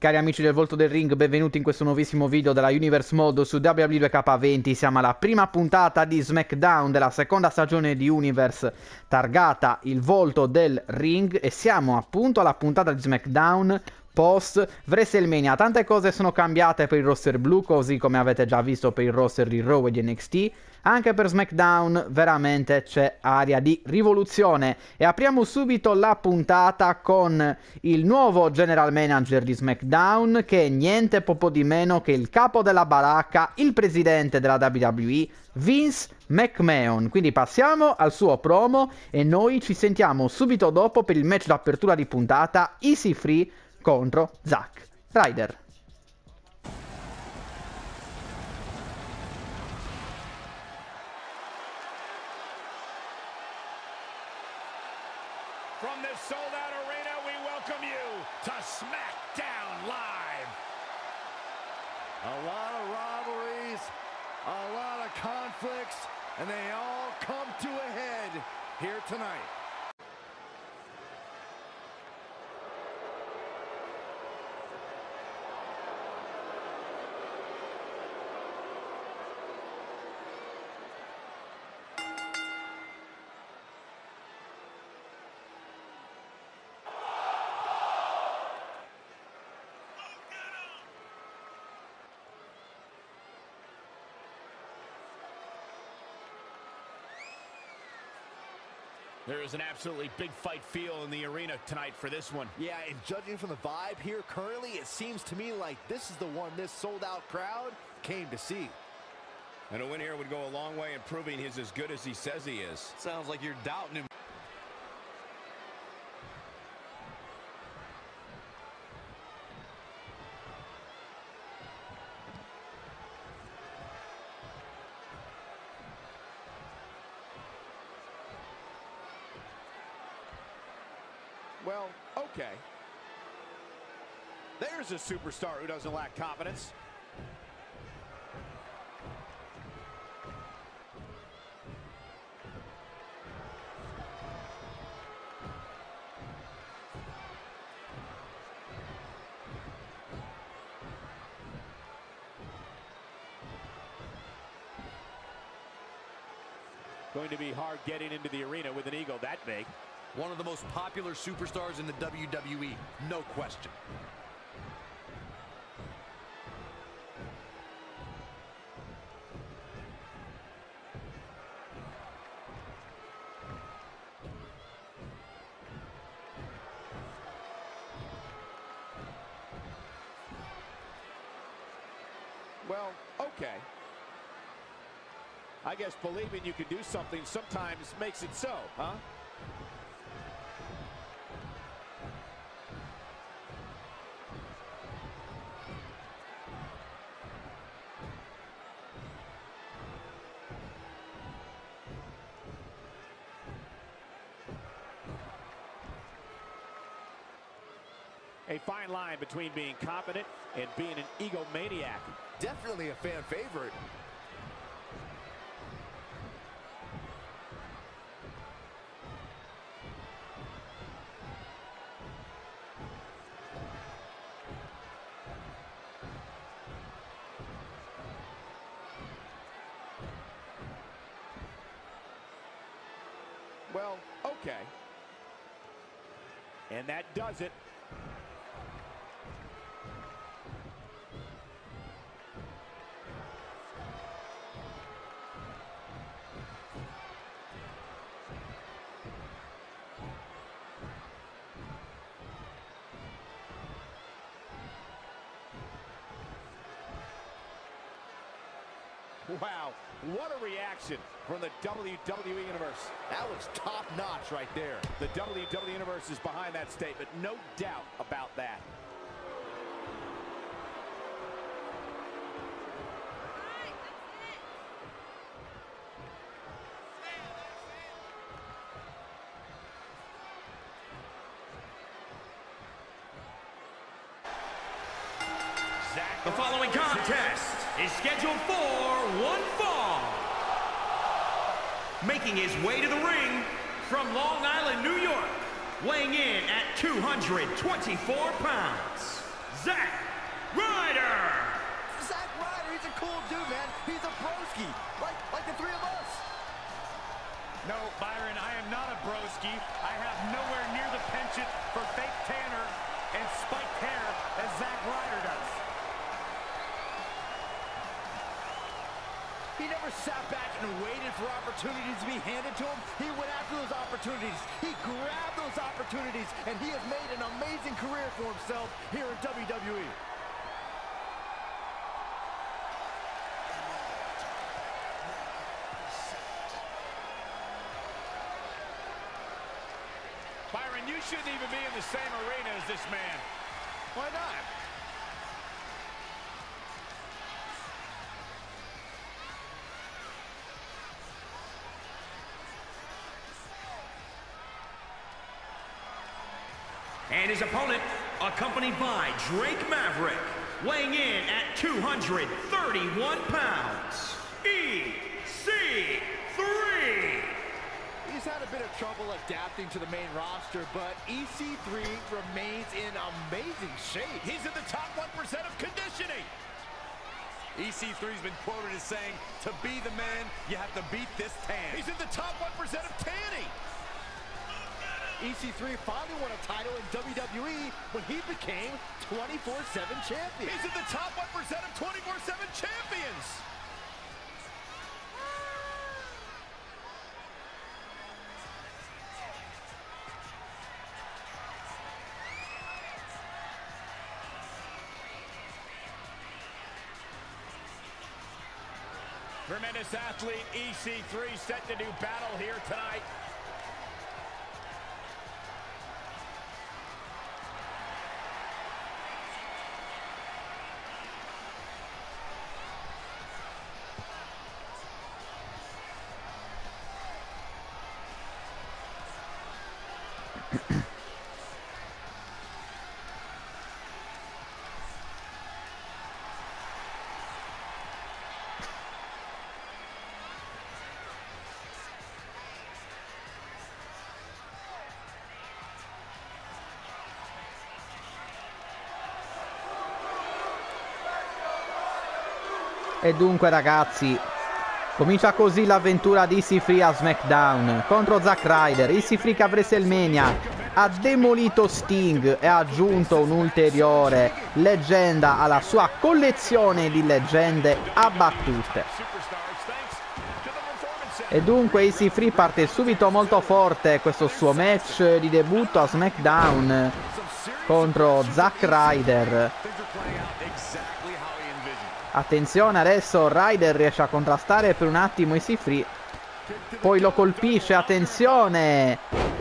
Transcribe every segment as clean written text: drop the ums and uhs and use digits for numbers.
Cari amici del Volto del Ring, benvenuti in questo nuovissimo video della Universe Mode su WWE 2K20. Siamo alla prima puntata di SmackDown della seconda stagione di Universe, targata il Volto del Ring, e siamo appunto alla puntata di SmackDown post WrestleMania. Tante cose sono cambiate per il roster blu, così come avete già visto per il roster di Raw e di NXT. Anche per SmackDown veramente c'è aria di rivoluzione, e apriamo subito la puntata con il nuovo general manager di SmackDown, che è niente poco di meno che il capo della baracca, il presidente della WWE, Vince McMahon. Quindi passiamo al suo promo e noi ci sentiamo subito dopo per il match d'apertura di puntata, Easy Free contro Zack Ryder. From this sold-out arena, we welcome you to SmackDown Live. A lot of rivalries, a lot of conflicts, and they all come to a head here tonight. There is an absolutely big fight feel in the arena tonight for this one. Yeah, and judging from the vibe here currently, it seems to me like this is the one this sold-out crowd came to see. And a win here would go a long way in proving he's as good as he says he is. Sounds like you're doubting him. Well, okay. There's a superstar who doesn't lack confidence. Going to be hard getting into the arena with an ego that big. One of the most popular superstars in the WWE, no question. Well, okay. I guess believing you can do something sometimes makes it so, huh? A fine line between being confident and being an egomaniac. Definitely a fan favorite. Well, okay. And that does it. Wow, what a reaction from the WWE Universe. That was top-notch right there. The WWE Universe is behind that statement, no doubt about that. The following contest is scheduled for one fall. Making his way to the ring from Long Island, New York, weighing in at 224 pounds, Zack Ryder. Zack Ryder, he's a cool dude, man. He's a broski, like the three of us. No, Byron, I am not a broski. I have nowhere near the penchant for fake tanner and spiked hair as Zack Ryder does. He never sat back and waited for opportunities to be handed to him. He went after those opportunities. He grabbed those opportunities, and he has made an amazing career for himself here in WWE. Byron, you shouldn't even be in the same arena as this man. Why not? And his opponent, accompanied by Drake Maverick, weighing in at 231 pounds, EC3. He's had a bit of trouble adapting to the main roster, but EC3 remains in amazing shape. He's in the top 1% of conditioning. EC3's been quoted as saying, to be the man, you have to beat this tan. He's in the top 1% of tanning. EC3 finally won a title in WWE when he became 24/7 champion. He's in the top 1% of 24/7 champions. Tremendous athlete EC3 set to do battle here tonight. E dunque ragazzi, comincia così l'avventura di EC3 a SmackDown contro Zack Ryder. EC3 che a WrestleMania ha demolito Sting e ha aggiunto un'ulteriore leggenda alla sua collezione di leggende abbattute. E dunque EC3 parte subito molto forte questo suo match di debutto a SmackDown contro Zack Ryder. Attenzione, adesso Ryder riesce a contrastare per un attimo EC3, poi lo colpisce, attenzione,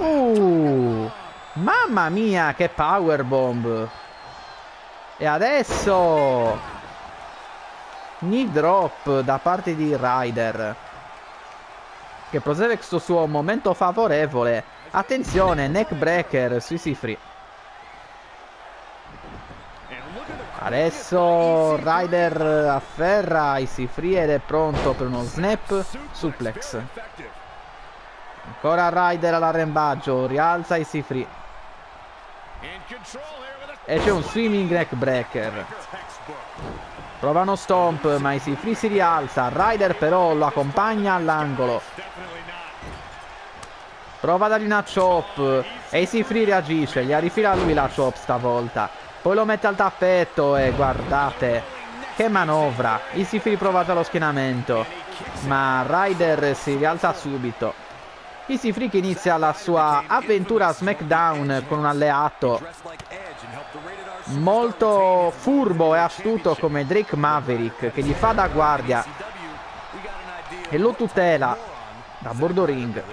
mamma mia che powerbomb. E adesso knee drop da parte di Ryder, che prosegue questo suo momento favorevole. Attenzione, neckbreaker su EC3. Adesso Ryder afferra EC3 ed è pronto per uno snap suplex. Ancora Ryder all'arrembaggio, rialza EC3 e c'è un swimming neckbreaker. Prova uno stomp ma EC3 si rialza, Ryder però lo accompagna all'angolo. Prova a dargli una chop e EC3 reagisce, gli rifila lui la chop stavolta. Poi lo mette al tappeto e guardate che manovra. EC3 prova già lo schienamento, ma Ryder si rialza subito. EC3 che inizia la sua avventura a SmackDown con un alleato molto furbo e astuto come Drake Maverick, che gli fa da guardia e lo tutela da bordo ring.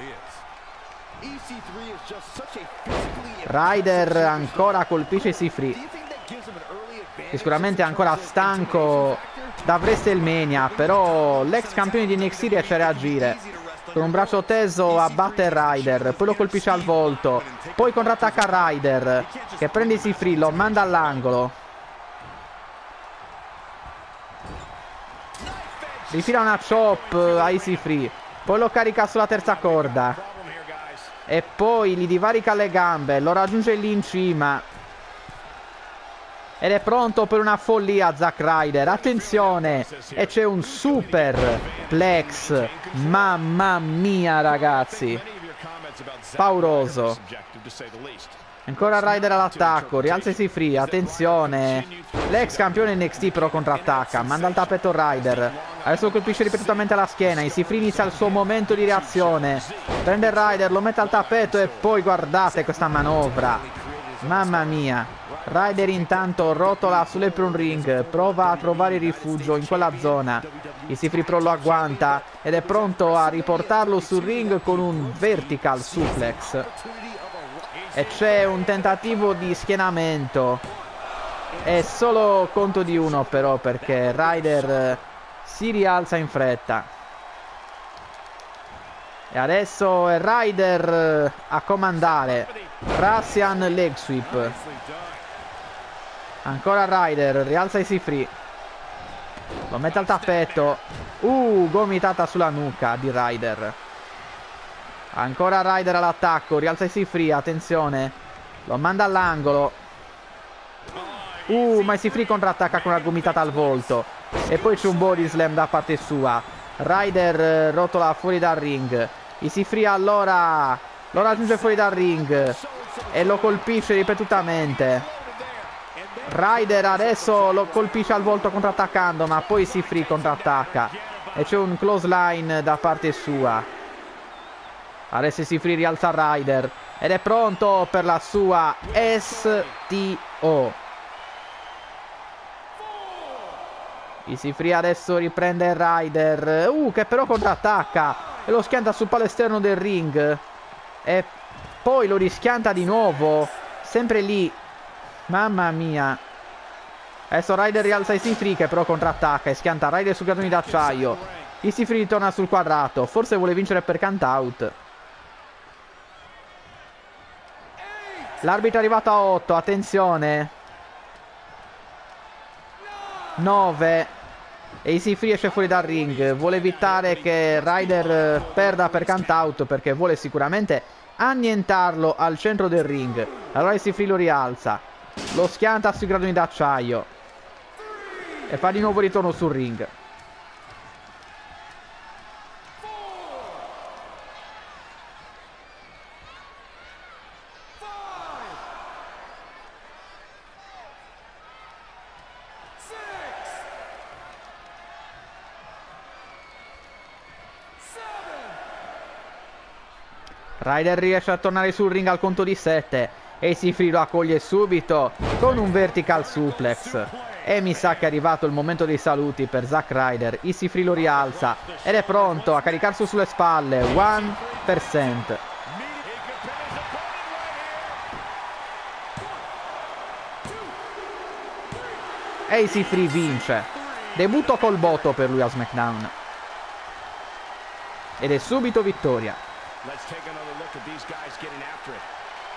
Ryder ancora colpisce EC3, che sicuramente è ancora stanco da WrestleMania, però l'ex campione di NXT riesce a reagire. Con un braccio teso abbatte Ryder, poi lo colpisce al volto, poi contrattacca Ryder, che prende EC3, lo manda all'angolo. Rifila una chop a EC3, poi lo carica sulla terza corda e poi gli divarica le gambe, lo raggiunge lì in cima. ed è pronto per una follia Zack Ryder. Attenzione, e c'è un super plex, mamma mia ragazzi, pauroso. Ancora Ryder all'attacco, rialza si free, attenzione, l'ex campione NXT però contrattacca, manda al tappeto Ryder, adesso colpisce ripetutamente la schiena, Easy Free inizia il suo momento di reazione, prende Ryder, lo mette al tappeto e poi guardate questa manovra, mamma mia. Ryder intanto rotola sull'apron ring, prova a trovare rifugio in quella zona, Easy Free però lo agguanta ed è pronto a riportarlo sul ring con un vertical suplex. E c'è un tentativo di schienamento. È solo conto di uno però, perché Ryder si rialza in fretta. E adesso è Ryder a comandare. Russian leg sweep. Ancora Ryder, rialza Easy Free. Lo mette al tappeto. Gomitata sulla nuca di Ryder. Ancora Ryder all'attacco, rialza Easy Free, attenzione, lo manda all'angolo. Ma Easy Free contrattacca con una gomitata al volto. E poi c'è un body slam da parte sua. Ryder rotola fuori dal ring. Easy Free allora lo raggiunge fuori dal ring e lo colpisce ripetutamente. Ryder adesso lo colpisce al volto contrattaccando, ma poi Easy Free contrattacca. E c'è un close line da parte sua. Adesso Easy Free rialza Ryder ed è pronto per la sua STO. Easy Free adesso riprende Ryder, che però contrattacca e lo schianta sul palo esterno del ring e poi lo rischianta di nuovo, sempre lì, mamma mia. Adesso Ryder rialza Easy Free che però contrattacca e schianta Ryder su gradoni d'acciaio. Easy Free ritorna sul quadrato, forse vuole vincere per count out. L'arbitro è arrivato a 8, attenzione. 9. E Easy Free esce fuori dal ring. Vuole evitare che Ryder perda per count out, perché vuole sicuramente annientarlo al centro del ring. Allora Easy Free lo rialza, lo schianta sui gradoni d'acciaio e fa di nuovo ritorno sul ring. Ryder riesce a tornare sul ring al conto di 7 e Easy Free lo accoglie subito con un vertical suplex. E mi sa che è arrivato il momento dei saluti per Zack Ryder. Easy Free lo rialza ed è pronto a caricarsi sulle spalle. 1%. E Easy Free vince. Debutto col botto per lui a SmackDown. Ed è subito vittoria. Let's take another look at these guys getting after it.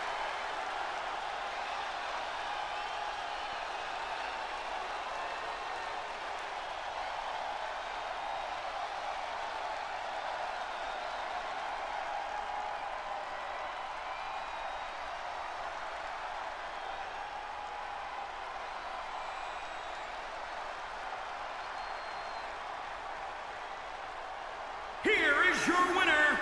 Here is your winner,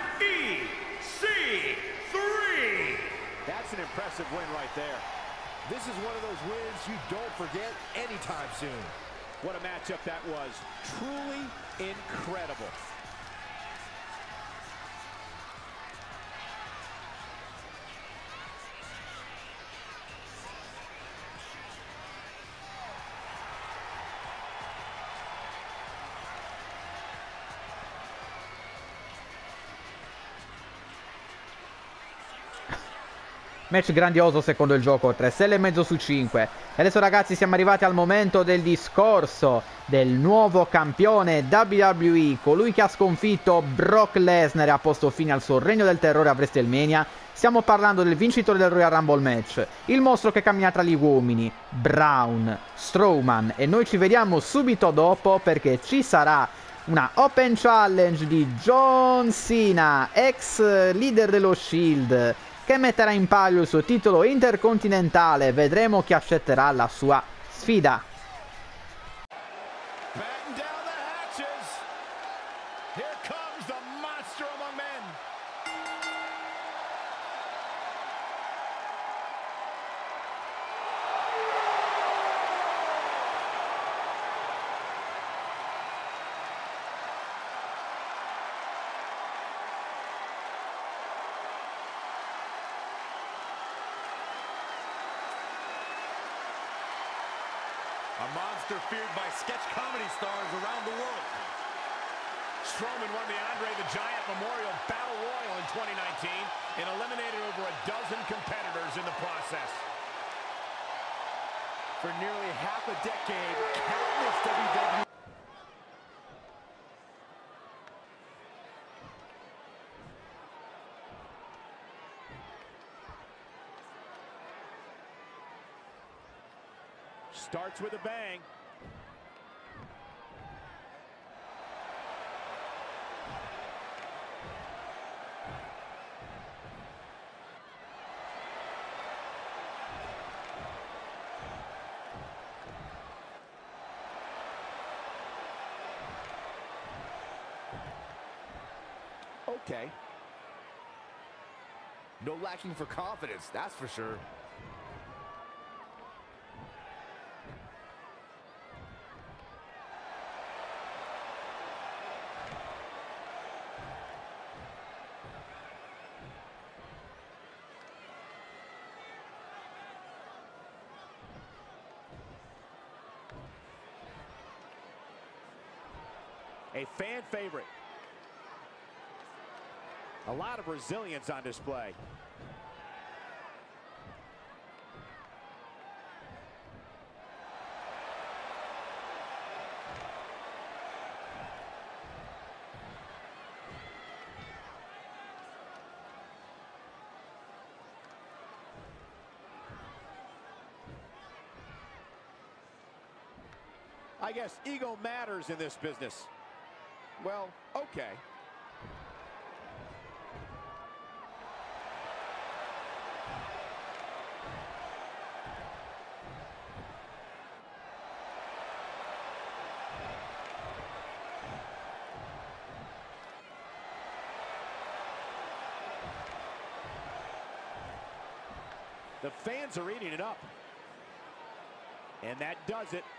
EC3. That's an impressive win right there. This is one of those wins you don't forget anytime soon. What a matchup that was. Truly incredible. Match grandioso secondo il gioco, 3 stelle e mezzo su 5. E adesso ragazzi siamo arrivati al momento del discorso del nuovo campione WWE, colui che ha sconfitto Brock Lesnar e ha posto fine al suo regno del terrore a WrestleMania. Stiamo parlando del vincitore del Royal Rumble match, il mostro che cammina tra gli uomini, Braun Strowman. E noi ci vediamo subito dopo, perché ci sarà una Open Challenge di John Cena, ex leader dello Shield, che metterà in palio il suo titolo intercontinentale. Vedremo chi accetterà la sua sfida. Batten down the hatches. Here comes the monster among men. A monster feared by sketch comedy stars around the world. Strowman won the Andre the Giant Memorial Battle Royal in 2019 and eliminated over a dozen competitors in the process. For nearly half a decade, countless WWE starts with a bang. Okay. No lacking for confidence, that's for sure. A fan favorite. A lot of resilience on display. I guess ego matters in this business. Well, okay. The fans are eating it up. And that does it.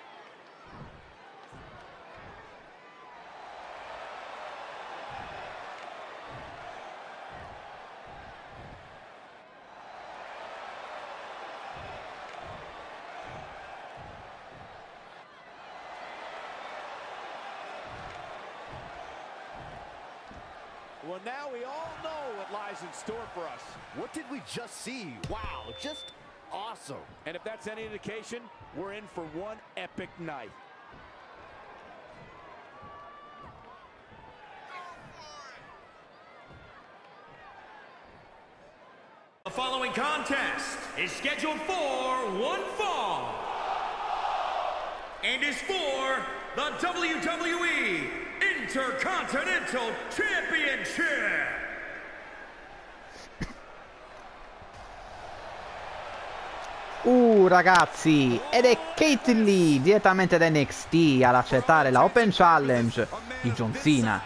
Well, now we all know what lies in store for us. What did we just see? Wow, just awesome. And if that's any indication, we're in for one epic night. The following contest is scheduled for one fall and is for the WWE Intercontinental Championship. Ragazzi, ed è Kate Lee direttamente da NXT ad accettare la Open Challenge di John Cena.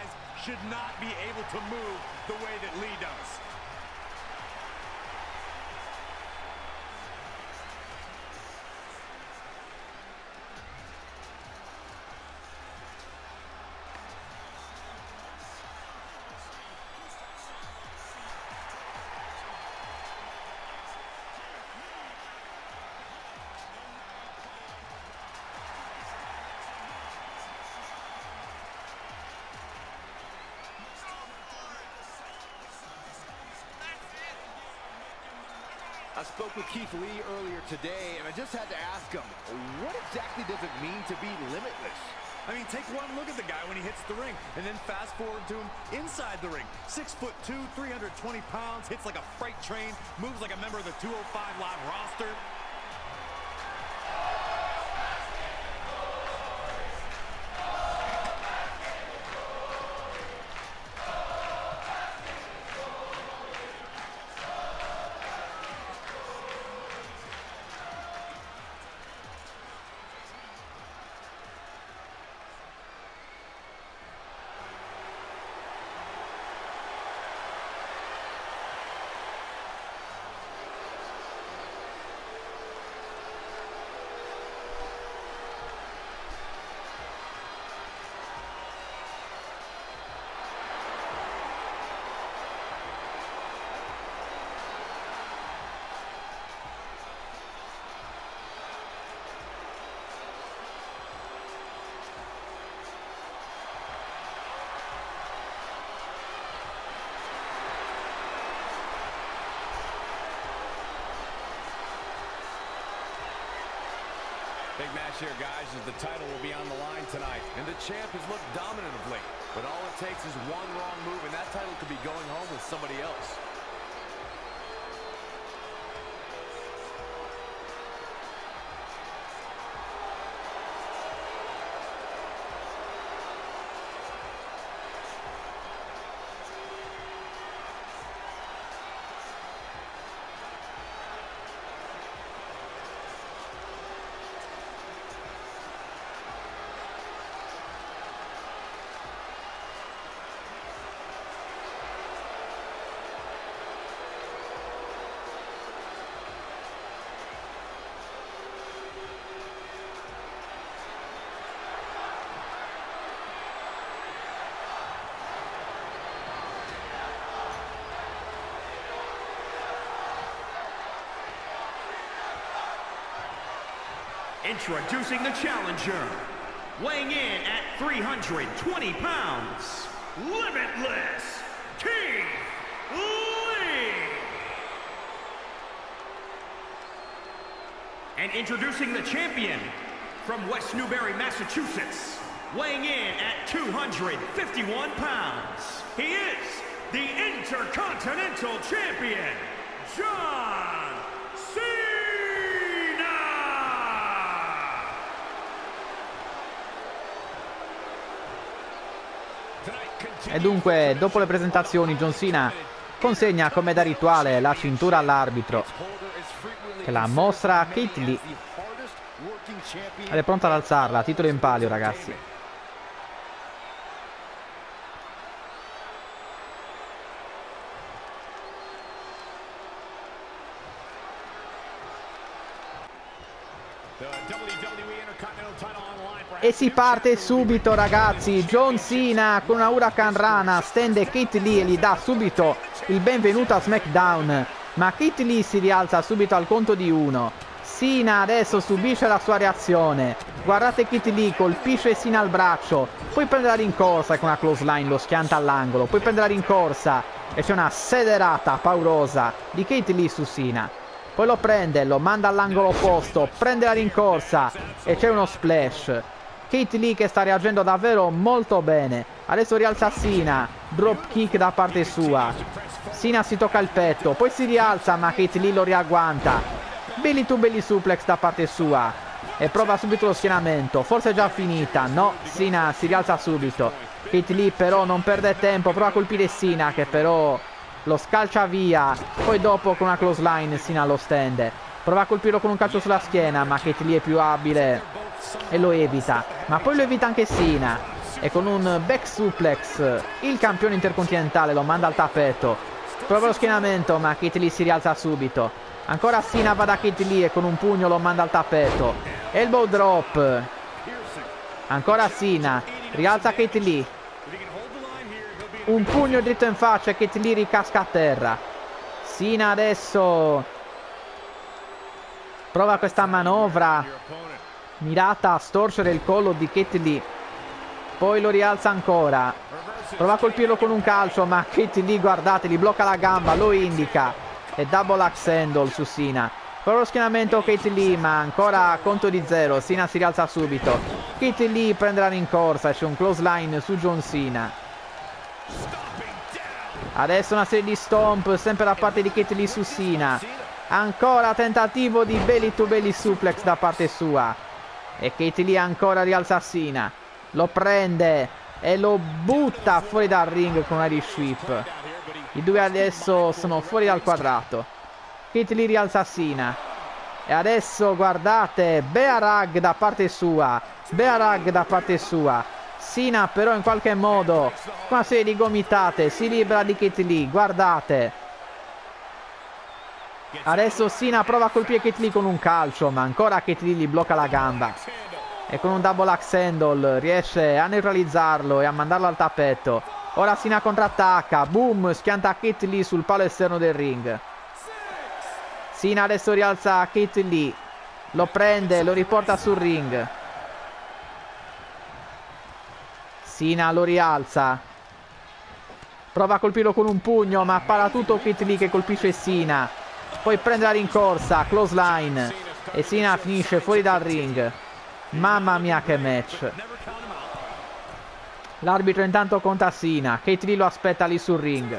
I spoke with Keith Lee earlier today, and I just had to ask him, what exactly does it mean to be limitless? I mean, take one look at the guy when he hits the ring, and then fast forward to him inside the ring. 6'2", 320 pounds, hits like a freight train, moves like a member of the 205 Live roster. Big match here, guys, as the title will be on the line tonight. And the champ has looked dominant of late. But all it takes is one wrong move, and that title could be going home with somebody else. Introducing the challenger, weighing in at 320 pounds, Limitless Keith Lee. And introducing the champion, from West Newbury, Massachusetts, weighing in at 251 pounds, he is the Intercontinental Champion, John Cena. E dunque, dopo le presentazioni, John Cena consegna come da rituale la cintura all'arbitro, che la mostra a Keith Lee ed è pronta ad alzarla. Titolo in palio, ragazzi. E si parte subito, ragazzi. John Cena con una Hurricane Rana stende Keith Lee e gli dà subito il benvenuto a SmackDown, ma Keith Lee si rialza subito al conto di 1. Cena adesso subisce la sua reazione. Guardate Keith Lee, colpisce Cena al braccio, poi prende la rincorsa con una clothesline, lo schianta all'angolo, poi prende la rincorsa e c'è una sederata paurosa di Keith Lee su Cena. Poi lo prende, lo manda all'angolo opposto, prende la rincorsa e c'è uno splash. Keith Lee che sta reagendo davvero molto bene. Adesso rialza Cena, drop kick da parte sua. Cena si tocca il petto, poi si rialza ma Keith Lee lo riagguanta. Belly to belly suplex da parte sua e prova subito lo schienamento. Forse è già finita, no, Cena si rialza subito. Keith Lee però non perde tempo, prova a colpire Cena che però lo scalcia via. Poi dopo con una clothesline Cena lo stende, prova a colpirlo con un calcio sulla schiena ma Keith Lee è più abile e lo evita, ma poi lo evita anche Cena e con un back suplex il campione intercontinentale lo manda al tappeto. Prova lo schienamento ma Keith Lee si rialza subito. Ancora Cena va da Keith Lee e con un pugno lo manda al tappeto. Elbow drop. Ancora Cena, rialza Keith Lee, un pugno dritto in faccia e Keith Lee ricasca a terra. Cena adesso prova questa manovra mirata a storcere il collo di Keith Lee, poi lo rialza ancora, prova a colpirlo con un calcio ma Keith Lee, guardate, gli blocca la gamba, lo indica e double axe handle su Cena. Prova lo schienamento Keith Lee ma ancora a conto di 0. Cena si rialza subito, Keith Lee prende la rincorsa e c'è un clothesline su John Cena. Adesso una serie di stomp sempre da parte di Keith Lee su Cena. Ancora tentativo di belly to belly suplex da parte sua e Keith Lee ancora rialza Cena, lo prende e lo butta fuori dal ring con una sweep. I due adesso sono fuori dal quadrato. Keith Lee rialza Cena e adesso guardate, bear hug da parte sua, bear hug da parte sua. Cena però in qualche modo con una serie di gomitate si libera di Keith Lee, guardate. Adesso Cena prova a colpire Keith Lee con un calcio ma ancora Keith Lee gli blocca la gamba e con un double axe handle riesce a neutralizzarlo e a mandarlo al tappeto. Ora Cena contrattacca, boom, schianta Keith Lee sul palo esterno del ring. Cena adesso rialza Keith Lee, lo prende, lo riporta sul ring. Cena lo rialza, prova a colpirlo con un pugno ma para tutto Keith Lee che colpisce Cena. Poi prende la rincorsa, clothesline e Cena finisce fuori dal ring. Mamma mia che match. L'arbitro intanto conta Cena. Keith Lee lo aspetta lì sul ring.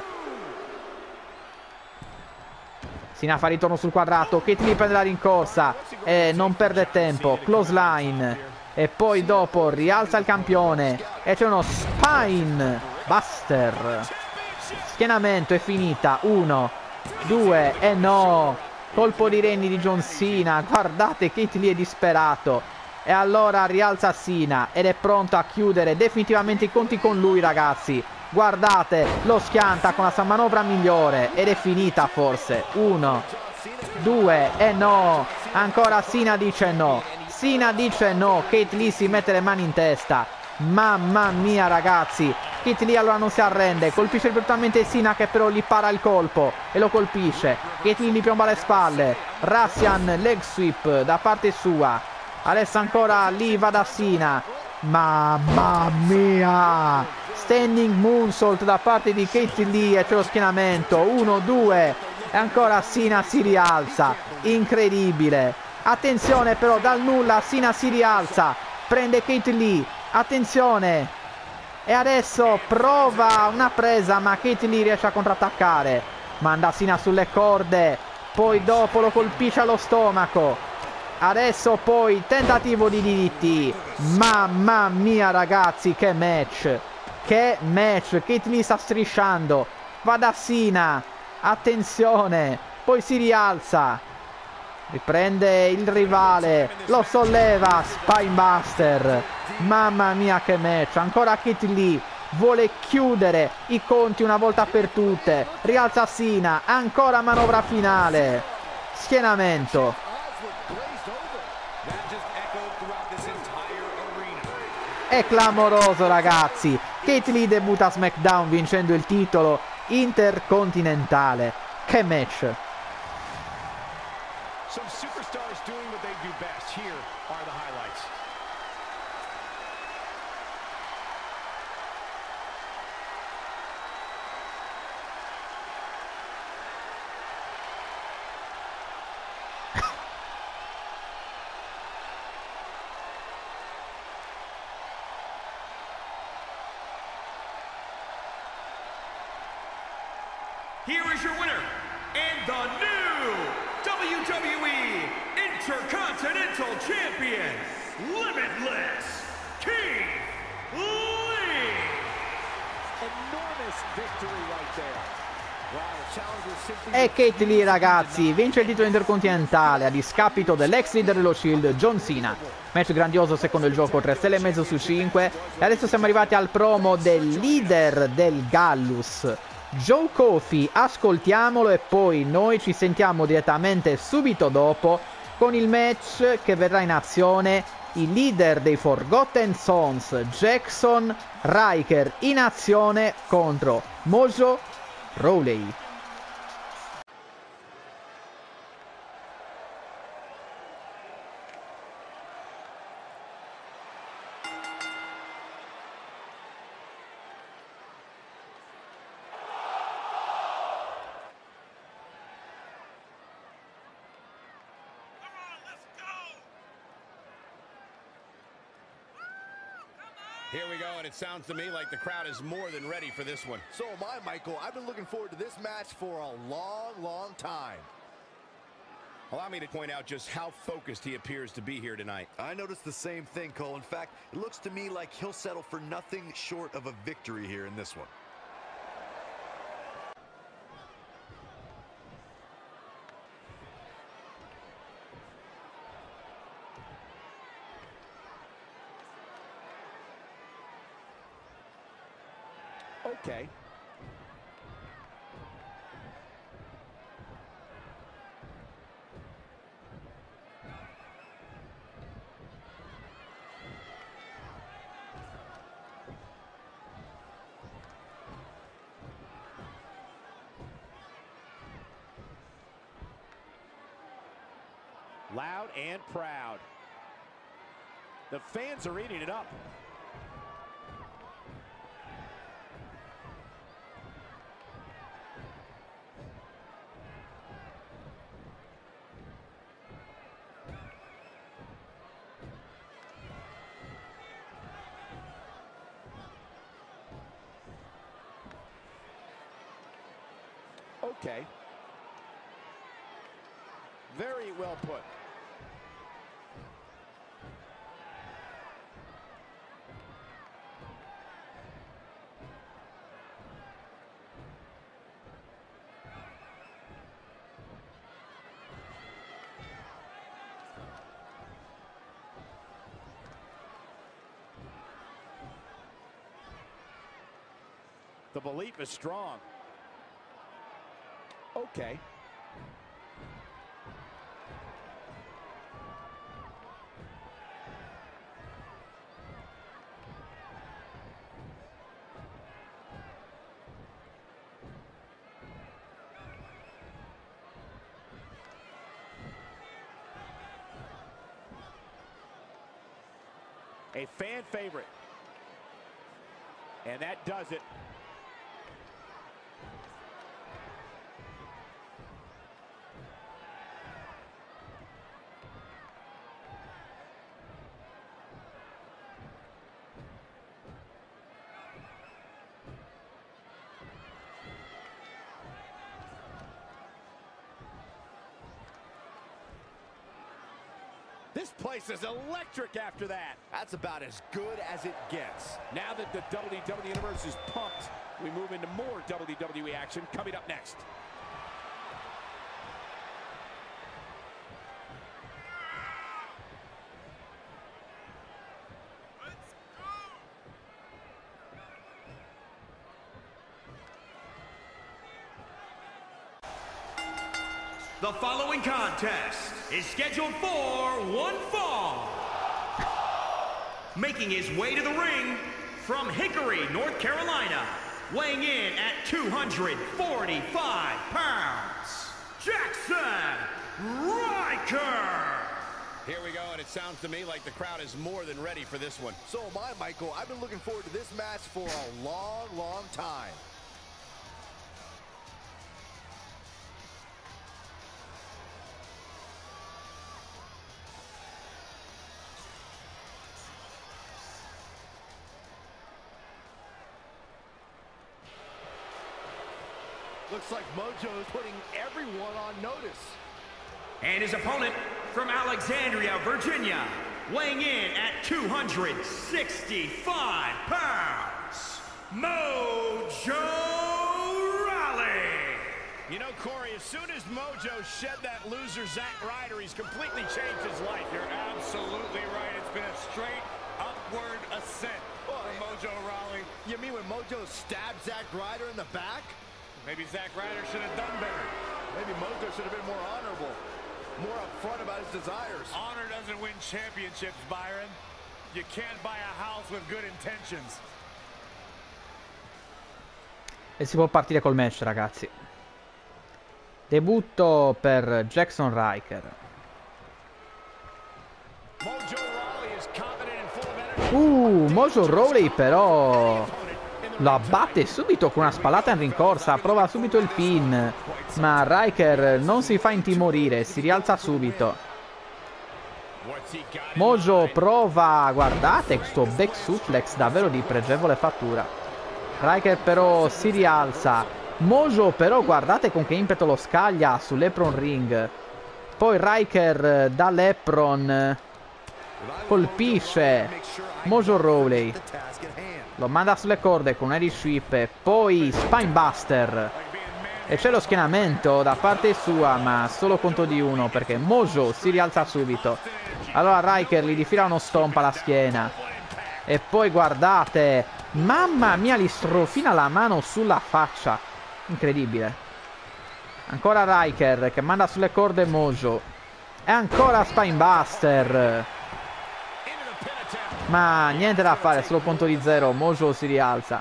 Cena fa ritorno sul quadrato. Keith Lee prende la rincorsa e non perde tempo. Close line. E poi dopo rialza il campione e c'è uno spine buster. Schienamento, è finita. 1, 2 e no. Colpo di reni di John Cena. Guardate, Keith Lee è disperato. E allora rialza Cena ed è pronto a chiudere definitivamente i conti con lui, ragazzi. Guardate, lo schianta con la sua manovra migliore ed è finita forse. 1, 2 e no. Ancora Cena dice no. Cena dice no. Keith Lee si mette le mani in testa. Mamma mia, ragazzi. Keith Lee allora non si arrende. Colpisce brutalmente Cena, che però gli para il colpo e lo colpisce. Keith Lee gli piomba le spalle. Russian leg sweep da parte sua. Adesso ancora lì va da Cena. Mamma mia. Standing moonsault da parte di Keith Lee e c'è lo schienamento. 1, 2 e ancora Cena si rialza. Incredibile. Attenzione però, dal nulla Cena si rialza. Prende Keith Lee. Attenzione. E adesso prova una presa, ma Keith Lee riesce a contrattaccare. Manda Cena sulle corde. Poi dopo lo colpisce allo stomaco. Adesso poi tentativo di DDT. Mamma mia, ragazzi, che match. Che match. Keith Lee sta strisciando. Va da Cena. Attenzione. Poi si rialza. Riprende il rivale. Lo solleva. Spinebuster. Mamma mia che match. Ancora Keith Lee. Vuole chiudere i conti una volta per tutte. Rialza Cena. Ancora manovra finale. Schienamento. È clamoroso, ragazzi. Keith Lee debutta a SmackDown vincendo il titolo intercontinentale. Che match. Some superstars doing what they do best. Here are the highlights. Here is your winner, and the new WWE Intercontinental Champion, Limitless, Keith Lee. Enormous victory right there. Wow, the challenger simply... E Keith Lee, ragazzi, vince il titolo intercontinentale a discapito dell'ex leader dello Shield, John Cena. Match grandioso secondo il gioco, 3 stelle e mezzo su 5. E adesso siamo arrivati al promo del leader del Gallus, Joe Coffey. Ascoltiamolo e poi noi ci sentiamo direttamente subito dopo con il match che verrà in azione. Il leader dei Forgotten Sons, Jackson Ryker, in azione contro Mojo Rawley. Here we go, and it sounds to me like the crowd is more than ready for this one. So am I, Michael. I've been looking forward to this match for a long, long time. Allow me to point out just how focused he appears to be here tonight. I noticed the same thing, Cole. In fact, it looks to me like he'll settle for nothing short of a victory here in this one. Okay. Loud and proud. The fans are eating it up. Okay. Very well put. The belief is strong. Okay. A fan favorite. And that does it. This place is electric after that. That's about as good as it gets. Now that the WWE Universe is pumped, we move into more WWE action coming up next. The following contest is scheduled for one fall. Making his way to the ring from Hickory, North Carolina, weighing in at 245 pounds, Jackson Ryker. Here we go, and it sounds to me like the crowd is more than ready for this one. So am I, Michael. I've been looking forward to this match for a long, long time. Looks like Mojo is putting everyone on notice. And his opponent from Alexandria, Virginia, weighing in at 265 pounds, Mojo Rawley. You know, Corey, as soon as Mojo shed that loser Zack Ryder, he's completely changed his life. You're absolutely right. It's been a straight upward ascent for Mojo Rawley. You mean when Mojo stabbed Zack Ryder in the back? Maybe Zack Ryder should have done better. Maybe Mojo should have been more honorable, more upfront about his desires. Honor doesn't win championships, Byron. You can't buy a house with good intentions. E si può partire col match, ragazzi. Debutto per Jackson Ryker. Mojo Rawley però lo abbatte subito con una spallata in rincorsa, prova subito il pin, ma Ryker non si fa intimorire, si rialza subito. Mojo prova, guardate questo back suplex davvero di pregevole fattura. Ryker però si rialza. Mojo però guardate con che impeto lo scaglia sull'apron ring. Poi Ryker dall'apron colpisce Mojo Rawley, lo manda sulle corde con un Irish Whip, poi Spinebuster e c'è lo schienamento da parte sua, ma solo conto di uno perché Mojo si rialza subito. Allora Ryker gli difila uno stomp alla schiena e poi guardate, mamma mia, gli strofina la mano sulla faccia, incredibile. Ancora Ryker che manda sulle corde Mojo e ancora Spinebuster, ma niente da fare, solo punto di zero. Mojo si rialza.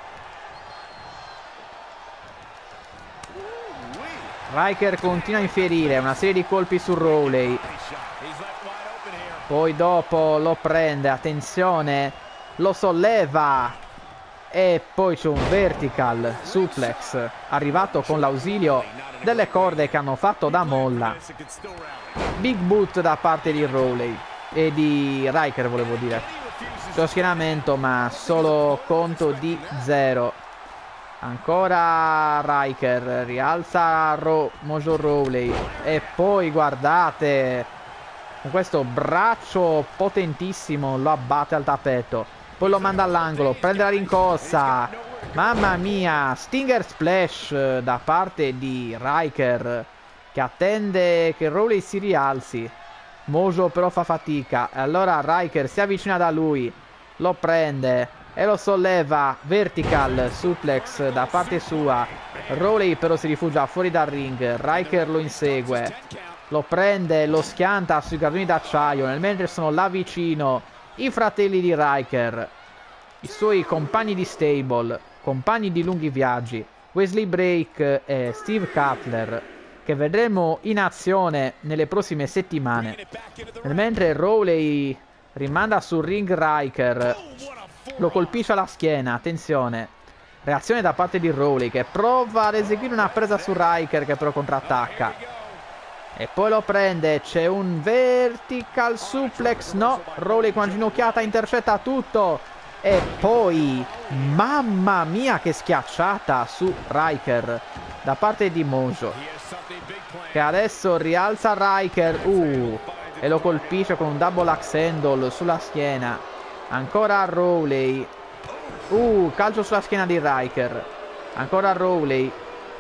Ryker continua a infierire una serie di colpi su Rawley, poi dopo lo prende, attenzione, lo solleva e poi c'è un vertical suplex arrivato con l'ausilio delle corde che hanno fatto da molla. Big boot da parte di Rawley e di Ryker, volevo dire. Lo schienamento, ma solo conto di zero. Ancora Riker, rialza Mojo Rawley e poi guardate, con questo braccio potentissimo lo abbatte al tappeto, poi lo manda all'angolo, prende la rincorsa, mamma mia, Stinger Splash da parte di Riker che attende che Rawley si rialzi. Mojo però fa fatica, allora Riker si avvicina da lui, lo prende e lo solleva, vertical suplex da parte sua. Rawley però si rifugia fuori dal ring, Riker lo insegue, lo prende, lo schianta sui gradoni d'acciaio, nel mentre sono là vicino i fratelli di Riker, i suoi compagni di stable, compagni di lunghi viaggi, Wesley Blake e Steve Cutler, che vedremo in azione nelle prossime settimane. Nel mentre Rawley rimanda sul ring Riker, lo colpisce alla schiena, attenzione, reazione da parte di Rawley che prova ad eseguire una presa su Riker che però contrattacca e poi lo prende, c'è un vertical suplex, no, Rawley con una ginocchiata intercetta tutto e poi mamma mia che schiacciata su Riker da parte di Mojo, che adesso rialza Riker e lo colpisce con un double axe handle sulla schiena. Ancora Rawley, calcio sulla schiena di Riker, ancora Rawley,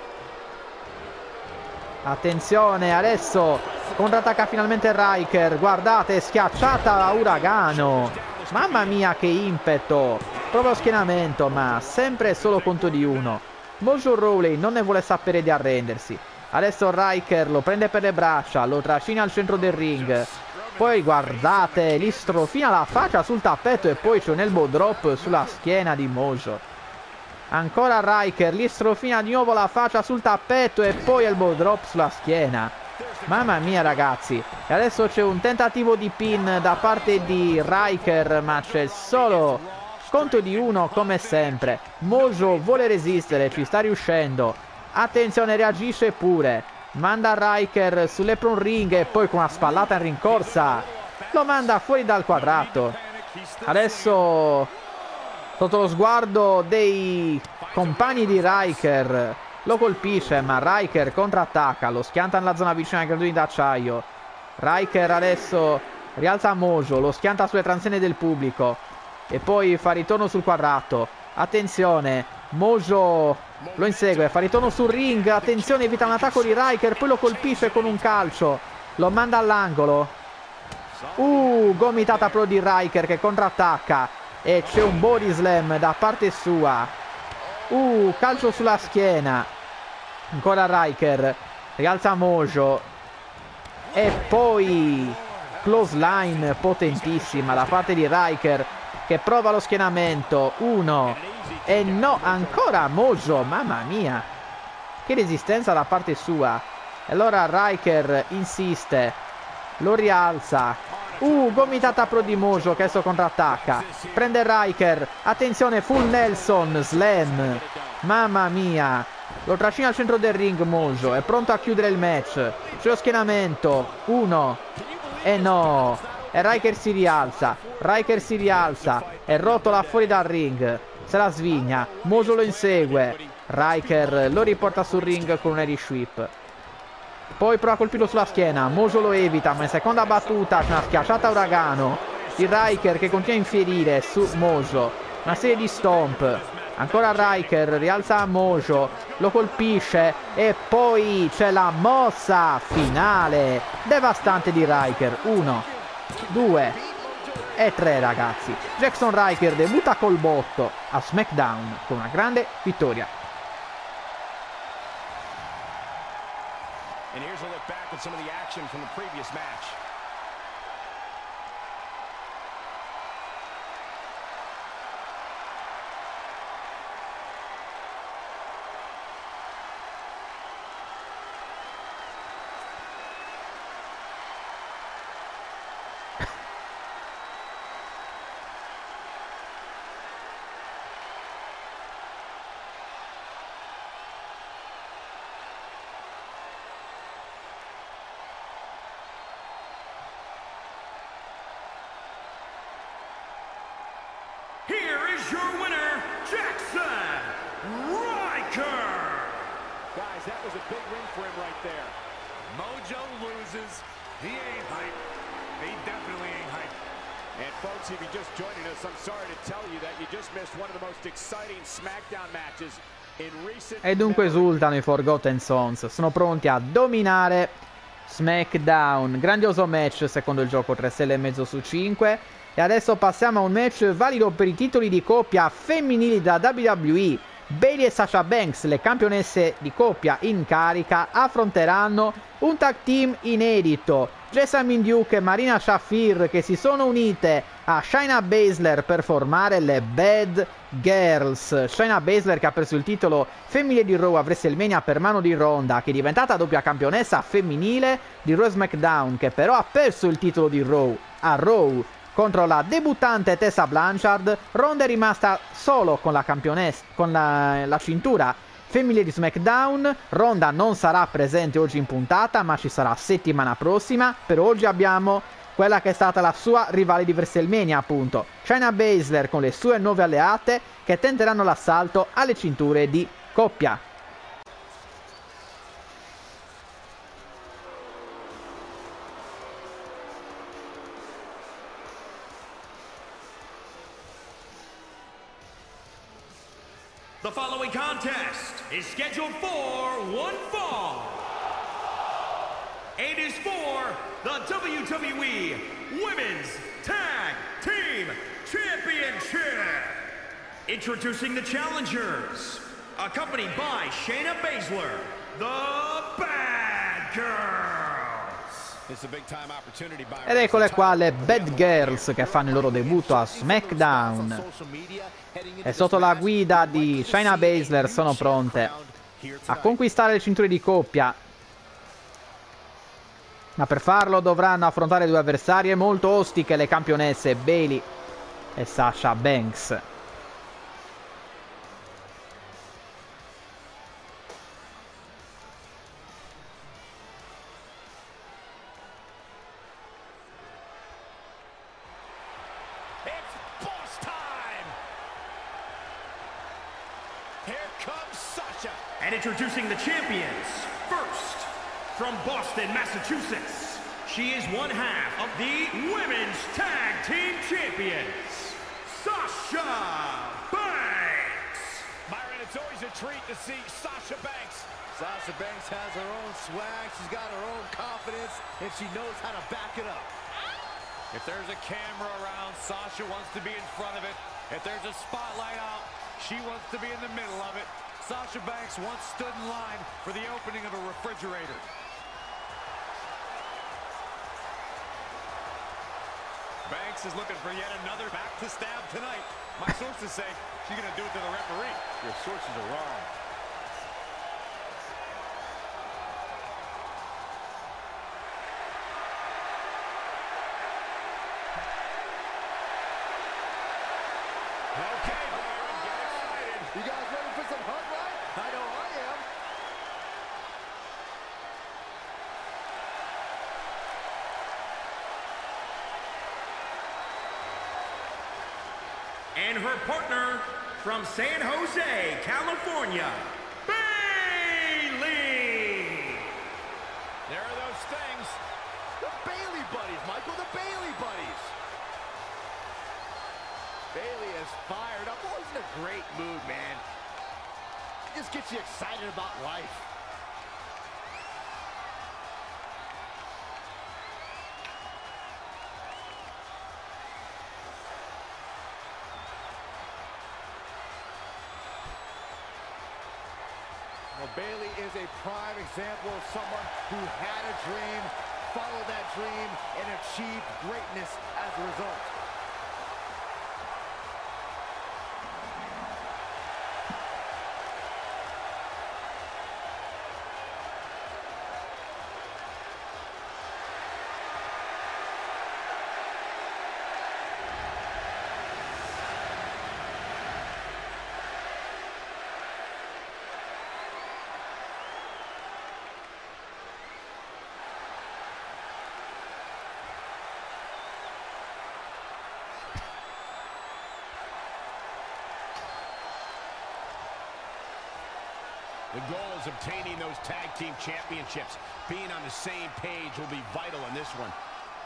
attenzione, adesso contrattacca finalmente Riker, guardate, schiacciata a uragano, mamma mia che impeto, proprio schienamento, ma sempre solo conto di uno. Mojo Rawley non ne vuole sapere di arrendersi, adesso Riker lo prende per le braccia, lo trascina al centro del ring, poi guardate, gli strofina la faccia sul tappeto e poi c'è un elbow drop sulla schiena di Mojo. Ancora Riker, gli strofina di nuovo la faccia sul tappeto e poi elbow drop sulla schiena. Mamma mia ragazzi, e adesso c'è un tentativo di pin da parte di Riker, ma c'è solo conto di uno come sempre. Mojo vuole resistere, ci sta riuscendo. Attenzione, reagisce pure. Manda Riker sull'apron ring e poi con una spallata in rincorsa lo manda fuori dal quadrato. Adesso sotto lo sguardo dei compagni di Riker lo colpisce, ma Riker contrattacca, lo schianta nella zona vicina ai gradoni d'acciaio. Riker adesso rialza Mojo, lo schianta sulle transenne del pubblico e poi fa ritorno sul quadrato. Attenzione, Mojo lo insegue, fa ritorno sul ring, attenzione, evita un attacco di Riker, poi lo colpisce con un calcio, lo manda all'angolo. Gomitata pro di Riker che contrattacca e c'è un body slam da parte sua. Calcio sulla schiena. Ancora Riker, rialza Mojo e poi close line potentissima da parte di Riker che prova lo schienamento. E no, ancora Mojo, mamma mia, che resistenza da parte sua. E allora Riker insiste, lo rialza. Gomitata pro di Mojo che adesso contrattacca, prende Riker, attenzione, full Nelson slam, mamma mia, lo trascina al centro del ring. Mojo è pronto a chiudere il match, c'è lo schienamento, e no, e Riker si rialza, e rotola fuori dal ring, se la svigna, Mojo lo insegue, Riker lo riporta sul ring con un Irish Whip. Poi prova a colpirlo sulla schiena, Mojo lo evita, ma in seconda battuta c'è una schiacciata a uragano di Riker che continua a infierire su Mojo, una serie di stomp. Ancora Riker, rialza Mojo, lo colpisce e poi c'è la mossa finale devastante di Riker. 1, 2 e 3 ragazzi. Jackson Riker debutta col botto a SmackDown con una grande vittoria. And here's a look back at some of the action from the previous match. Here is your winner, Jackson Riker! Riker. Guys, that was a big win for him right there. Mojo loses. He ain't hype. He definitely ain't hype. And folks, if you're just joining us, I'm sorry to tell you that you just missed one of the most exciting SmackDown matches in recent E dunque esultano i Forgotten Sons, sono pronti a dominare SmackDown. Grandioso match secondo il gioco, 3 stelle e mezzo su 5. E adesso passiamo a un match valido per i titoli di coppia femminili da WWE. Bayley e Sasha Banks, le campionesse di coppia in carica, affronteranno un tag team inedito. Jessamine Duke e Marina Shafir, che si sono unite a Shayna Baszler per formare le Bad Girls. Shayna Baszler, che ha perso il titolo femminile di Raw a WrestleMania per mano di Ronda, che è diventata doppia campionessa femminile di Raw SmackDown, che però ha perso il titolo di Raw a Raw contro la debuttante Tessa Blanchard. Ronda è rimasta solo con la campionessa, con la cintura femminile di SmackDown. Ronda non sarà presente oggi in puntata, ma ci sarà settimana prossima. Per oggi abbiamo quella che è stata la sua rivale di WrestleMania, appunto, Shayna Baszler, con le sue nuove alleate che tenteranno l'assalto alle cinture di coppia. The following contest is scheduled for one fall. It is for the WWE Women's Tag Team Championship. Introducing the challengers, accompanied by Shayna Baszler, the Bad Girls. It's a big time opportunity by Ed eccole qua le Bad Girls che fanno il loro debutto a SmackDown. E sotto la guida di Shayna Baszler sono pronte a conquistare le cinture di coppia. Ma per farlo dovranno affrontare due avversarie molto ostiche, le campionesse Bayley e Sasha Banks. And introducing the champions, first, from Boston, Massachusetts, she is one half of the Women's Tag Team Champions, Sasha Banks. Byron, it's always a treat to see Sasha Banks. Sasha Banks has her own swag, she's got her own confidence, and she knows how to back it up. If there's a camera around, Sasha wants to be in front of it. If there's a spotlight out, she wants to be in the middle of it. Sasha Banks once stood in line for the opening of a refrigerator. Banks is looking for yet another back to stab tonight. My sources say she's going to do it to the referee. Your sources are wrong. Okay, Byron, get excited. You guys ready for some hot rod? I know I am. And her partner from San Jose, California, Bayley. There are those things. The Bayley buddies, Michael, the Bayley buddies. Bayley is fired up. Oh, he's in a great mood, man. It just gets you excited about life. Well, Bayley is a prime example of someone who had a dream, followed that dream, and achieved greatness as a result. The goal is obtaining those tag team championships. Being on the same page will be vital in this one.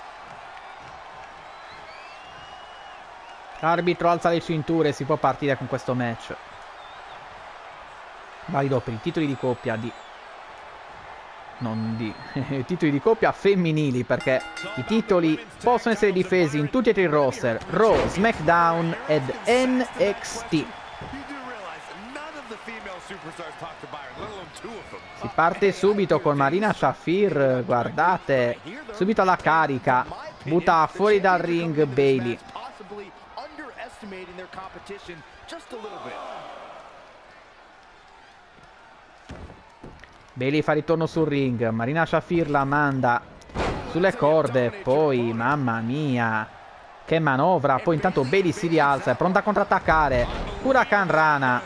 L'arbitro alza le cinture e si può partire con questo match. Valido per i titoli di coppia titoli di coppia femminili, perché i titoli possono essere difesi in tutti e tre i roster: Raw, SmackDown ed NXT. Si parte subito con Marina Shafir, guardate, subito alla carica, butta fuori dal ring Bayley. Bayley fa ritorno sul ring, Marina Shafir la manda sulle corde, poi mamma mia che manovra, poi intanto Bayley si rialza, è pronta a contrattaccare, Huracan Rana,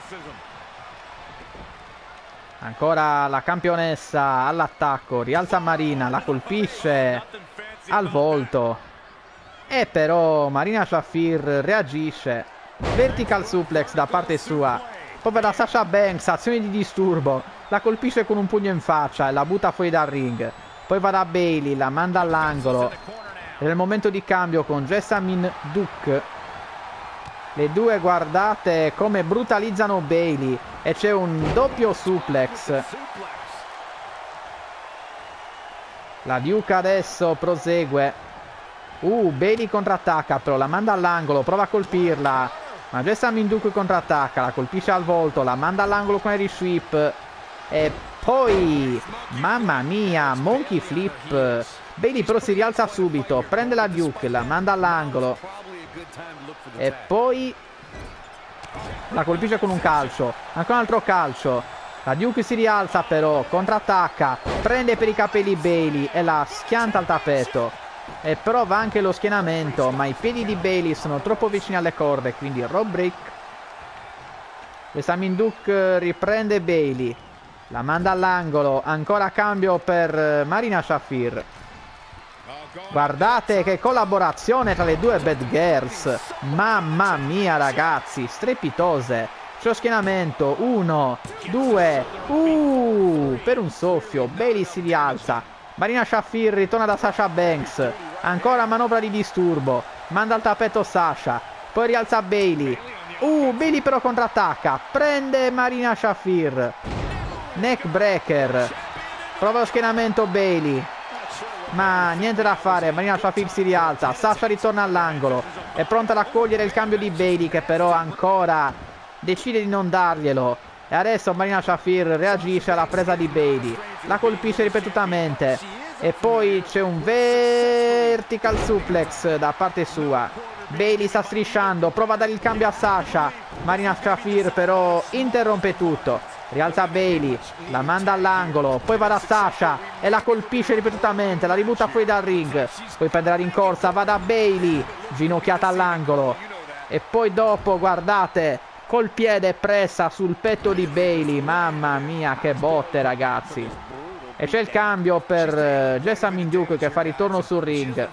ancora la campionessa all'attacco, rialza Marina, la colpisce al volto e però Marina Shafir reagisce, vertical suplex da parte sua, poi va da Sasha Banks, azione di disturbo, la colpisce con un pugno in faccia e la butta fuori dal ring, poi va da Bayley, la manda all'angolo, nel momento di cambio con Jessamine Duke, le due guardate come brutalizzano Bayley e c'è un doppio suplex. La Duke adesso prosegue, Bayley contrattacca, però la manda all'angolo, prova a colpirla, ma Jessamine Duke contrattacca, la colpisce al volto, la manda all'angolo con Irish Sweep e poi mamma mia, Monkey Flip. Bayley però si rialza subito, prende la Duke, la manda all'angolo e poi la colpisce con un calcio, ancora un altro calcio, la Duke si rialza però, contrattacca, prende per i capelli Bayley e la schianta al tappeto e prova anche lo schienamento, ma i piedi di Bayley sono troppo vicini alle corde, quindi rope break. Jessamine Duke riprende Bayley, la manda all'angolo, ancora cambio per Marina Shafir. Guardate che collaborazione tra le due Bad Girls, mamma mia ragazzi, strepitose. C'è lo schienamento, 1, 2, per un soffio, Bayley si rialza, Marina Shafir ritorna da Sasha Banks, ancora manovra di disturbo, manda al tappeto Sasha, poi rialza Bayley, Bayley però contrattacca, prende Marina Shafir, neck breaker, prova lo schienamento Bayley, ma niente da fare, Marina Shafir si rialza, Sasha ritorna all'angolo, è pronta ad accogliere il cambio di Bayley che però ancora decide di non darglielo e adesso Marina Shafir reagisce alla presa di Bayley, la colpisce ripetutamente e poi c'è un vertical suplex da parte sua. Bayley sta strisciando, prova a dare il cambio a Sasha, Marina Shafir però interrompe tutto, rialza Bayley, la manda all'angolo, poi va da Sasha e la colpisce ripetutamente, la ributta fuori dal ring, poi prende la rincorsa, va da Bayley, ginocchiata all'angolo e poi dopo guardate col piede pressa sul petto di Bayley, mamma mia che botte ragazzi, e c'è il cambio per Jessamine Duke che fa ritorno sul ring,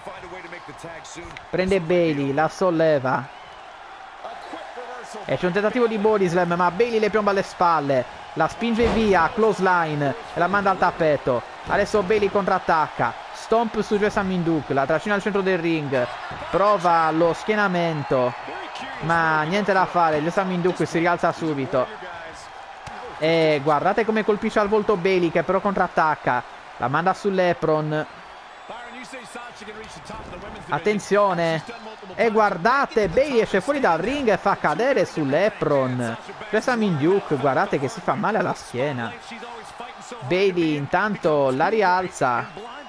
prende Bayley, la solleva e c'è un tentativo di body slam ma Bayley le piomba alle spalle, la spinge via, clothesline e la manda al tappeto. Adesso Bayley contrattacca, stomp su Jessamine Duke, la trascina al centro del ring, prova lo schienamento ma niente da fare, Jessamine Duke si rialza subito e guardate come colpisce al volto Bayley che però contrattacca, la manda sull'apron, attenzione e guardate Bayley esce fuori dal ring e fa cadere sull'apron Jessamine Duke, guardate che si fa male alla schiena. Bayley intanto la rialza,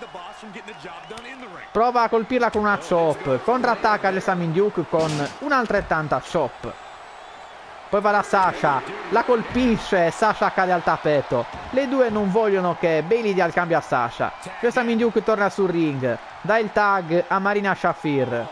prova a colpirla con una chop, contrattacca Jessamine Duke con un'altrettanta chop, poi va da Sasha, la colpisce, Sasha cade al tappeto, le due non vogliono che Bayley dia il cambio a Sasha, Jessamine Duke torna sul ring, dà il tag a Marina Shafir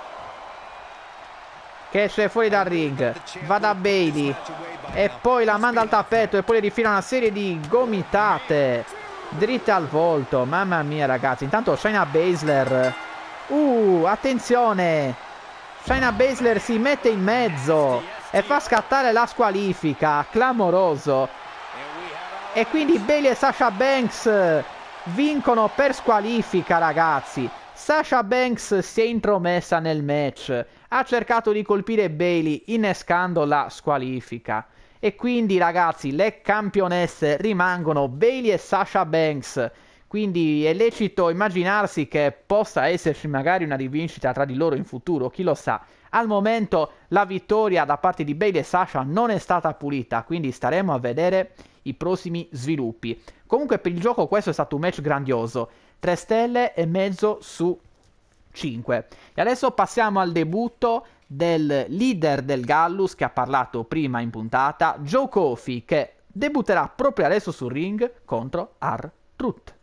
che esce fuori dal ring, va da Bayley e poi la manda al tappeto e poi le rifila una serie di gomitate dritte al volto, mamma mia ragazzi. Intanto Shayna Baszler, attenzione, Shayna Baszler si mette in mezzo e fa scattare la squalifica, clamoroso. E quindi Bayley e Sasha Banks vincono per squalifica, ragazzi. Sasha Banks si è intromessa nel match, ha cercato di colpire Bayley innescando la squalifica. E quindi, ragazzi, le campionesse rimangono Bayley e Sasha Banks. Quindi è lecito immaginarsi che possa esserci magari una rivincita tra di loro in futuro, chi lo sa. Al momento la vittoria da parte di Bayley e Sasha non è stata pulita, quindi staremo a vedere i prossimi sviluppi. Comunque per il gioco questo è stato un match grandioso, 3 stelle e mezzo su 5. E adesso passiamo al debutto del leader del Gallus che ha parlato prima in puntata, Joe Coffey, che debutterà proprio adesso sul ring contro R-Truth.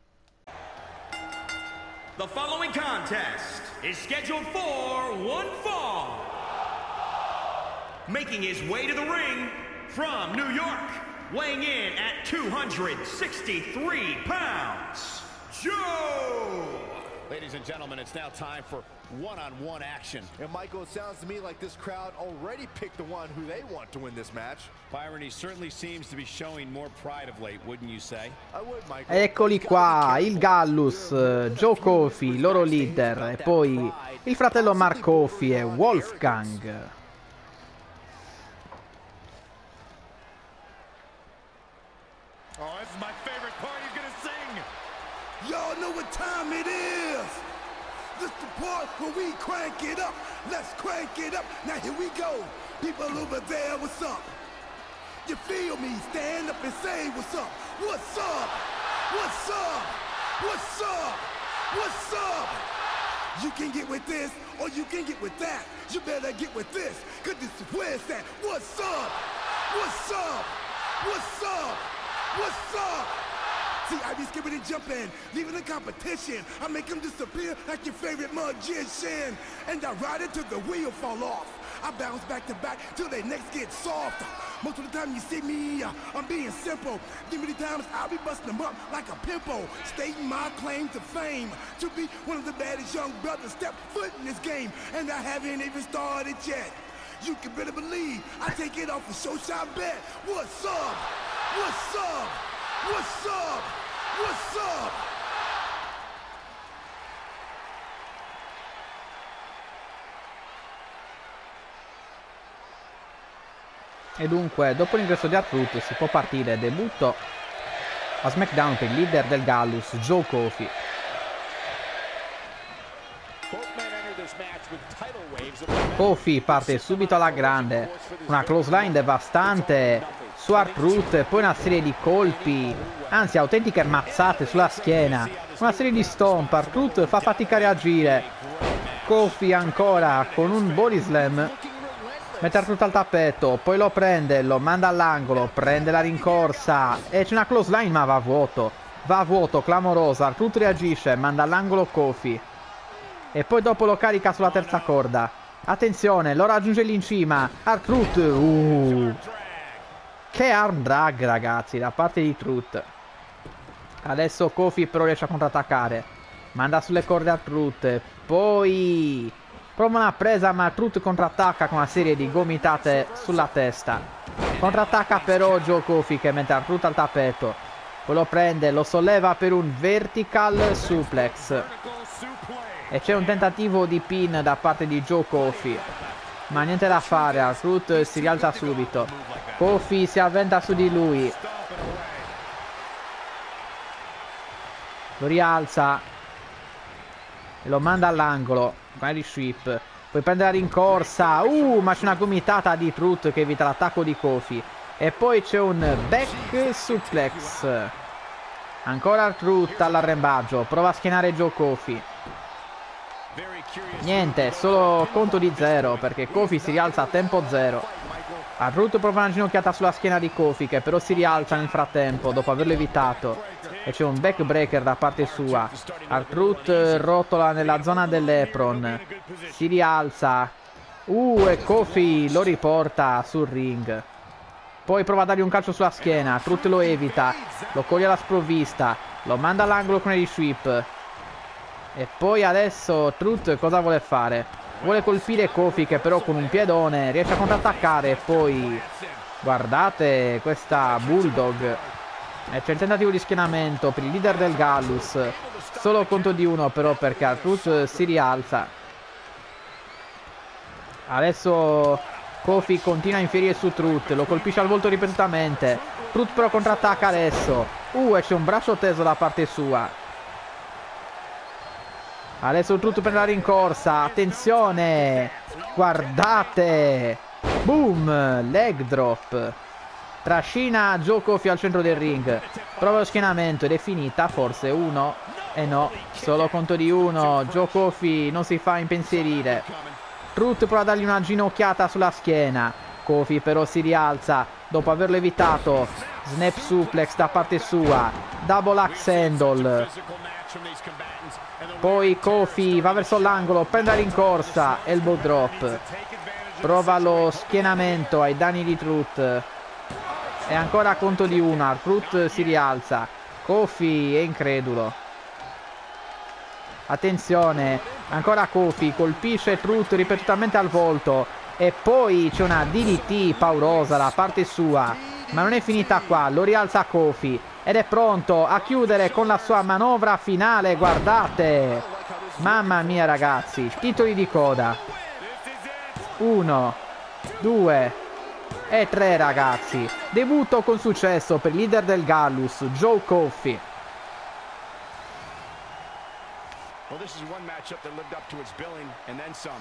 The following contest is scheduled for one fall. Making his way to the ring from New York, weighing in at 263 pounds, Joe! Ladies and gentlemen, it's now time for one-on-one action. And Michael, it sounds to me like this crowd already picked the one who they want to win this match. Byron, he certainly seems to be showing more pride of late, wouldn't you say? I would, Michael. Eccoli qua, il Gallus, Joe Coffey, loro leader, e poi il fratello Mark Coffey e Wolfgang. Oh, this is my favorite part. He's gonna sing. Y'all know what time it is. This the part where we crank it up. Let's crank it up. Now here we go. People over there, what's up? You feel me? Stand up and say what's up. What's up? What's up? What's up? What's up? You can get with this or you can get with that. You better get with this, cause this is where it's at. What's up? What's up? What's up? What's up? See, I be skipping and jumping, leaving the competition. I make them disappear like your favorite magician. And I ride it till the wheel fall off. I bounce back to back till their necks get soft. Most of the time you see me, I'm being simple. Give me the times I'll be busting them up like a pimple. Stating my claim to fame, to be one of the baddest young brothers step foot in this game. And I haven't even started yet. You can better believe I take it off the show shot bet. What's up? What's up? What's up? What's up? E dunque, dopo l'ingresso di R-Truth si può partire. Debutto a SmackDown per il leader del Gallus, Joe Coffey. Coffey parte subito alla grande, una clothesline devastante su R-Truth, poi una serie di colpi, anzi autentiche mazzate sulla schiena, una serie di stomp. R-Truth fa fatica a reagire. Coffey ancora con un body slam, mette R-Truth al tappeto, poi lo prende, lo manda all'angolo, prende la rincorsa e c'è una clothesline ma va a vuoto, clamorosa. R-Truth reagisce, manda all'angolo Coffey e poi dopo lo carica sulla terza corda. Attenzione, lo raggiunge lì in cima. R-Truth, che arm drag, ragazzi, da parte di Truth. Adesso Coffey però riesce a contrattaccare, manda sulle corde R-Truth, poi prova una presa ma Truth contrattacca con una serie di gomitate sulla testa. Contrattacca però Joe Coffey che mette R-Truth al tappeto, poi lo prende, lo solleva per un vertical suplex e c'è un tentativo di pin da parte di Joe Coffey, ma niente da fare. R-Truth si rialza subito, Coffey si avventa su di lui, lo rialza e lo manda all'angolo con Irish Sweep, poi prende la rincorsa, ma c'è una gomitata di Truth che evita l'attacco di Coffey e poi c'è un back suplex. Ancora Truth all'arrembaggio, prova a schienare Joe Coffey, niente, solo conto di 0 perché Coffey si rialza a tempo 0. R-Truth prova una ginocchiata sulla schiena di Coffey che però si rialza nel frattempo dopo averlo evitato e c'è un backbreaker da parte sua. R-Truth rotola nella zona dell'apron, si rialza, e Coffey lo riporta sul ring, poi prova a dargli un calcio sulla schiena. R-Truth lo evita, lo coglie alla sprovvista, lo manda all'angolo con il sweep e poi adesso Truth cosa vuole fare? Vuole colpire Coffey che però con un piedone riesce a contrattaccare e poi guardate questa bulldog E c'è il tentativo di schienamento per il leader del Gallus. Solo conto di 1 però perché R-Truth si rialza. Adesso Kofi continua a infierire su Truth, lo colpisce al volto ripetutamente. Truth però contrattacca adesso. E c'è un braccio teso da parte sua. Adesso Truth prende la rincorsa. Attenzione, guardate. Boom, leg drop. Trascina Joe Kofi al centro del ring. Prova lo schienamento ed è finita. Forse 1. E no, solo conto di 1. Joe Kofi non si fa impensierire. Truth prova a dargli una ginocchiata sulla schiena. Kofi però si rialza dopo averlo evitato. Snap suplex da parte sua. Double axe handle. Poi Kofi va verso l'angolo, prende la rincorsa. Elbow drop. Prova lo schienamento ai danni di Truth. E ancora conto di 1. Truth si rialza. Kofi è incredulo. Attenzione, ancora Kofi colpisce Truth ripetutamente al volto. E poi c'è una DDT paurosa da parte sua. Ma non è finita qua, lo rialza Kofi. Ed è pronto a chiudere con la sua manovra finale, guardate. Mamma mia ragazzi, titoli di coda. 1, 2 e 3 ragazzi. Debutto con successo per il leader del Gallus, Joe Kofi. Well, this is one matchup that lived up to its billing and then some.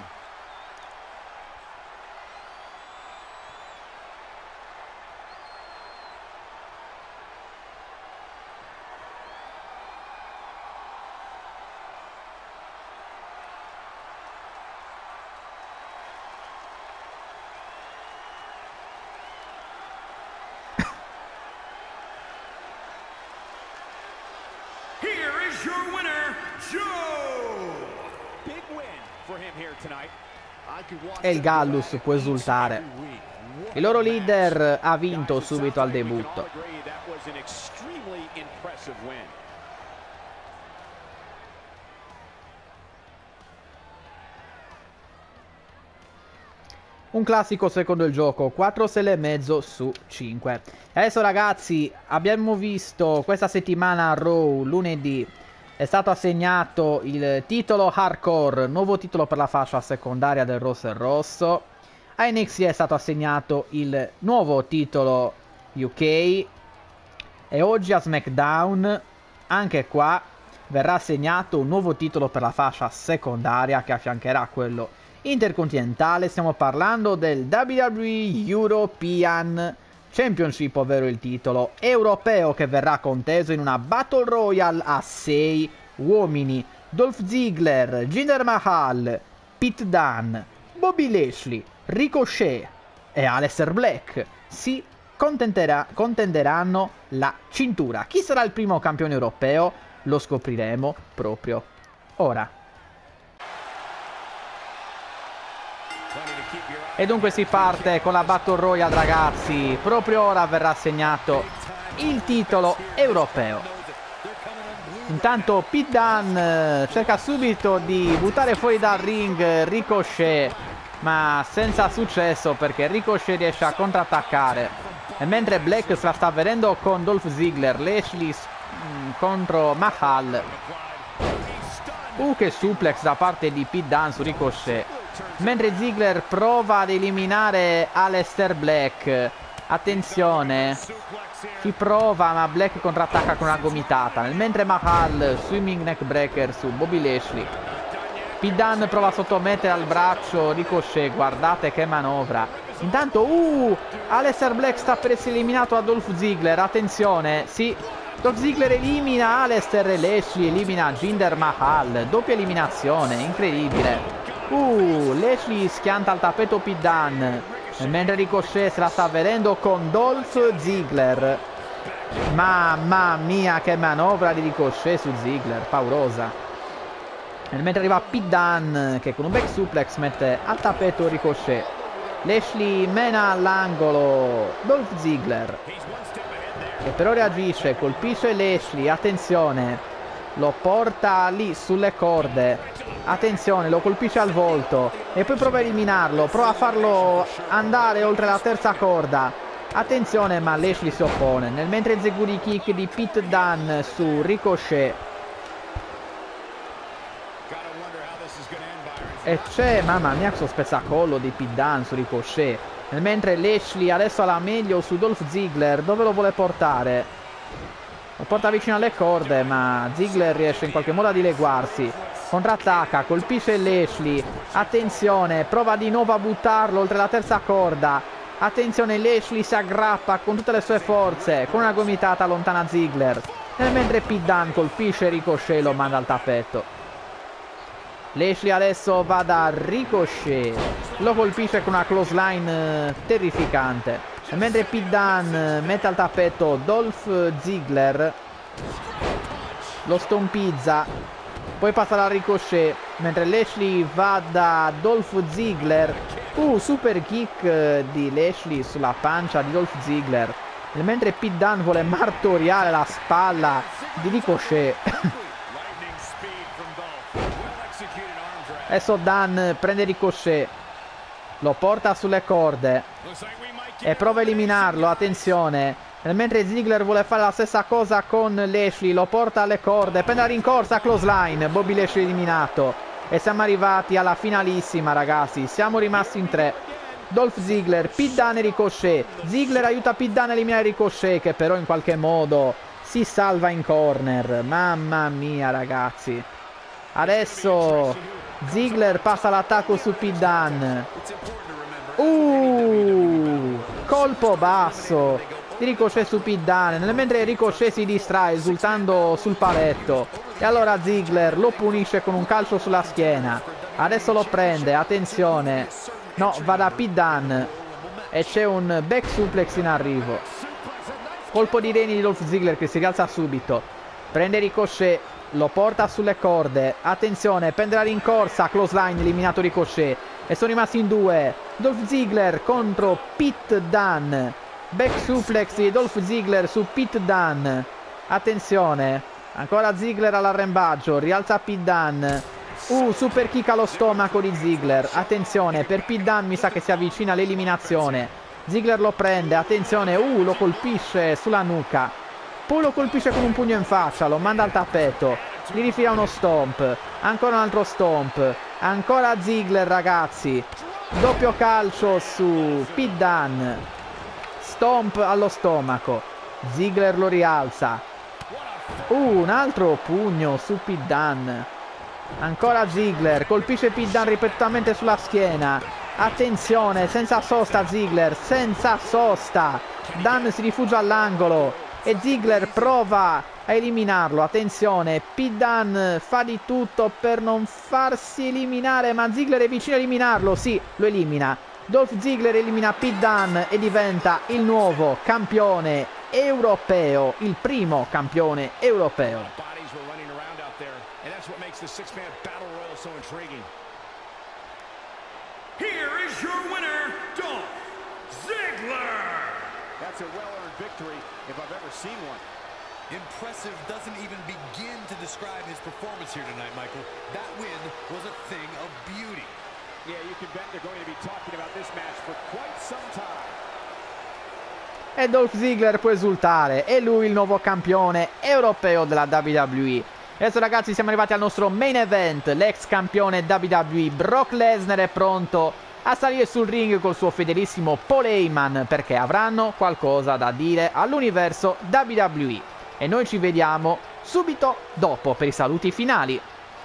Here is your winner, Joe! Big win for him here tonight. I could watch E il Gallus può esultare. Il loro leader ha vinto subito al debutto. That was an extremely impressive win. Un classico secondo il gioco, 4 stelle e mezzo su 5. Adesso ragazzi, abbiamo visto questa settimana a Raw, lunedì, è stato assegnato il titolo Hardcore, nuovo titolo per la fascia secondaria del roster rosso. A NXT è stato assegnato il nuovo titolo UK. E oggi a SmackDown, anche qua, verrà assegnato un nuovo titolo per la fascia secondaria che affiancherà quello intercontinentale. Stiamo parlando del WWE European Championship, ovvero il titolo europeo che verrà conteso in una Battle Royale a 6 uomini. Dolph Ziggler, Jinder Mahal, Pete Dunne, Bobby Lashley, Ricochet e Aleister Black si contenderanno la cintura. Chi sarà il primo campione europeo? Lo scopriremo proprio ora. E dunque si parte con la Battle Royale ragazzi. Proprio ora verrà assegnato il titolo europeo. Intanto Pete Dunne cerca subito di buttare fuori dal ring Ricochet, ma senza successo perché Ricochet riesce a contrattaccare. E mentre Black se la sta vedendo con Dolph Ziggler, Lashley contro Mahal. Che suplex da parte di Pete Dunne su Ricochet. Mentre Ziggler prova ad eliminare Aleister Black. Attenzione, ci prova ma Black contrattacca con una gomitata. Mentre Mahal swimming neck breaker su Bobby Lashley. Pete Dunne prova a sottomettere al braccio Ricochet. Guardate che manovra. Intanto Aleister Black sta per essere eliminato da Dolph Ziggler. Attenzione, sì, Dolph Ziggler elimina Aleister e Lashley elimina Jinder Mahal. Doppia eliminazione, incredibile. Lashley schianta al tappeto Pete Dunne, mentre Ricochet se la sta vedendo con Dolph Ziggler. Mamma mia che manovra di Ricochet su Ziggler, paurosa. Mentre arriva Pete Dunne che con un back suplex mette al tappeto Ricochet. Lashley mena all'angolo Dolph Ziggler, che però reagisce, colpisce Lashley. Attenzione, lo porta lì sulle corde. Attenzione, lo colpisce al volto e poi prova a eliminarlo, prova a farlo andare oltre la terza corda. Attenzione, ma Lashley si oppone. Nel mentre eseguì kick di Pete Dunne su Ricochet. E c'è, mamma mia, questo spezzacollo di Pete Dunne su Ricochet. Nel mentre Lashley adesso ha la meglio su Dolph Ziggler. Dove lo vuole portare? Lo porta vicino alle corde, ma Ziggler riesce in qualche modo a dileguarsi. Contrattacca, colpisce Lashley. Attenzione, prova di nuovo a buttarlo oltre la terza corda. Attenzione, Lashley si aggrappa con tutte le sue forze. Con una gomitata allontana Ziggler. Nel mentre Pete Dunne colpisce Ricochet e lo manda al tappeto. Lashley adesso va da Ricochet. Lo colpisce con una clothesline terrificante. Mentre Pete Dunne mette al tappeto Dolph Ziggler. Lo stompizza. Poi passa da Ricochet. Mentre Lashley va da Dolph Ziggler. Super kick di Lashley sulla pancia di Dolph Ziggler. Mentre Pete Dunne vuole martoriare la spalla di Ricochet. Adesso Dunne prende Ricochet. Lo porta sulle corde e prova a eliminarlo. Attenzione. Mentre Ziggler vuole fare la stessa cosa con Lashley. Lo porta alle corde. Prende la rincorsa, clothesline. Bobby Lashley eliminato. E siamo arrivati alla finalissima, ragazzi. Siamo rimasti in 3. Dolph Ziggler, Pete Dunne e Ricochet. Ziggler aiuta Pete Dunne a eliminare Ricochet, che però in qualche modo si salva in corner. Mamma mia, ragazzi. Adesso Ziggler passa l'attacco su Pete Dunne. Colpo basso di Ricochet su Pete Dunne, mentre Ricochet si distrae esultando sul paletto. E allora Ziggler lo punisce con un calcio sulla schiena. Adesso lo prende, attenzione. No, va da Pete Dunne. E c'è un back suplex in arrivo. Colpo di reni di Dolph Ziggler che si rialza subito. Prende Ricochet. Lo porta sulle corde. Attenzione, prende la rincorsa. Clothesline, eliminato Ricochet. E sono rimasti in 2. Dolph Ziggler contro Pete Dunne. Back suplex di Dolph Ziggler su Pete Dunne. Attenzione. Ancora Ziggler all'arrembaggio. Rialza Pete Dunne. Super kick allo stomaco di Ziggler. Attenzione, per Pete Dunne mi sa che si avvicina all'eliminazione. Ziggler lo prende. Attenzione, lo colpisce sulla nuca. Poi lo colpisce con un pugno in faccia, lo manda al tappeto, gli rifila uno stomp, ancora un altro stomp, ancora Ziggler, ragazzi, doppio calcio su Pete Dunne, stomp allo stomaco, Ziggler lo rialza, un altro pugno su Pete Dunne, ancora Ziggler, colpisce Pete Dunne ripetutamente sulla schiena, attenzione, senza sosta Ziggler, senza sosta, Dunne si rifugia all'angolo, e Ziggler prova a eliminarlo. Attenzione, Pete Dunne fa di tutto per non farsi eliminare, ma Ziggler è vicino a eliminarlo. Sì, lo elimina. Dolph Ziggler elimina Pete Dunne e diventa il nuovo campione europeo, il primo campione europeo. Here is your winner, Dolph Ziggler. That's a well-earned victory if I've ever seen one. Impressive doesn't even begin to describe his performance here tonight, Michael. That win was a thing of beauty. Yeah, you can bet they're going to be talking about this match for quite some time. E Dolph Ziggler può esultare, è lui il nuovo campione europeo della WWE. Adesso, ragazzi, siamo arrivati al nostro main event. L'ex campione WWE Brock Lesnar è pronto a salire sul ring col suo fedelissimo Paul Heyman, perché avranno qualcosa da dire all'universo WWE. E noi ci vediamo subito dopo per i saluti finali.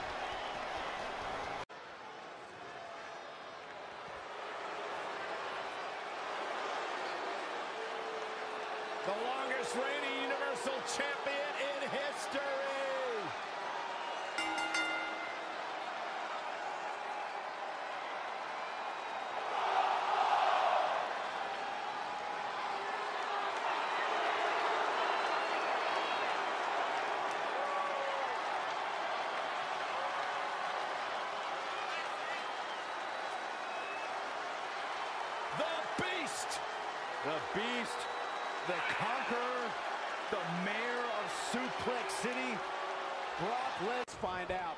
The longest reigning Universal Champion in history. The Beast, the Conqueror, the Mayor of Suplex City. Brock, let's find out.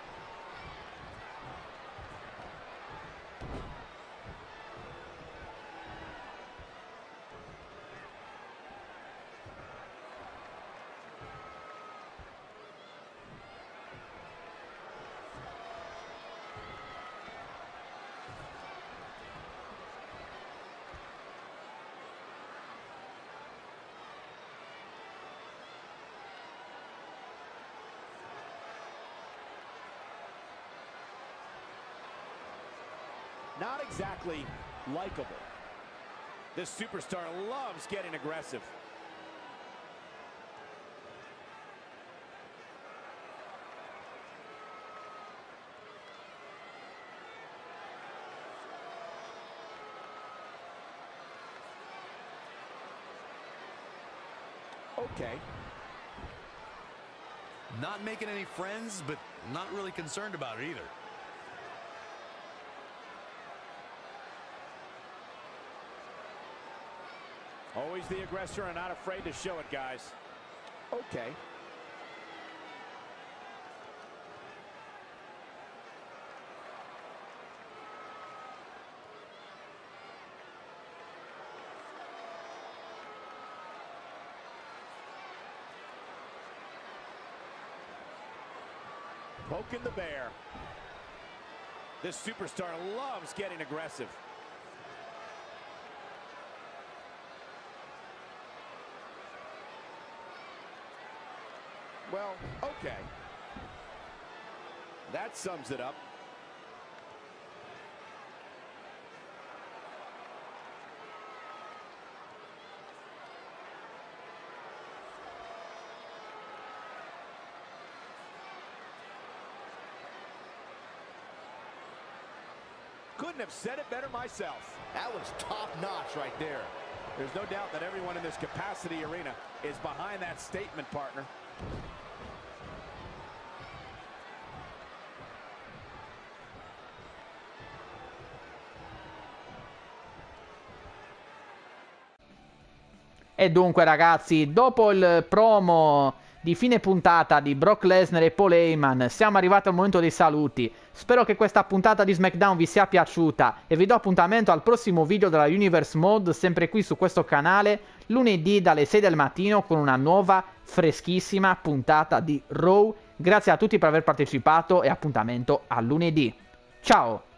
not exactly likable. This superstar loves getting aggressive. Okay. Not making any friends, but not really concerned about it either. Always the aggressor and not afraid to show it, guys. Okay. Poking the bear. This superstar loves getting aggressive. Well, okay. That sums it up. Couldn't have said it better myself. That was top-notch right there. There's no doubt that everyone in this capacity arena is behind that statement, partner. E dunque ragazzi, dopo il promo di fine puntata di Brock Lesnar e Paul Heyman, siamo arrivati al momento dei saluti. Spero che questa puntata di SmackDown vi sia piaciuta e vi do appuntamento al prossimo video della Universe Mode, sempre qui su questo canale, lunedì dalle 6 del mattino con una nuova freschissima puntata di Raw. Grazie a tutti per aver partecipato e appuntamento a lunedì. Ciao!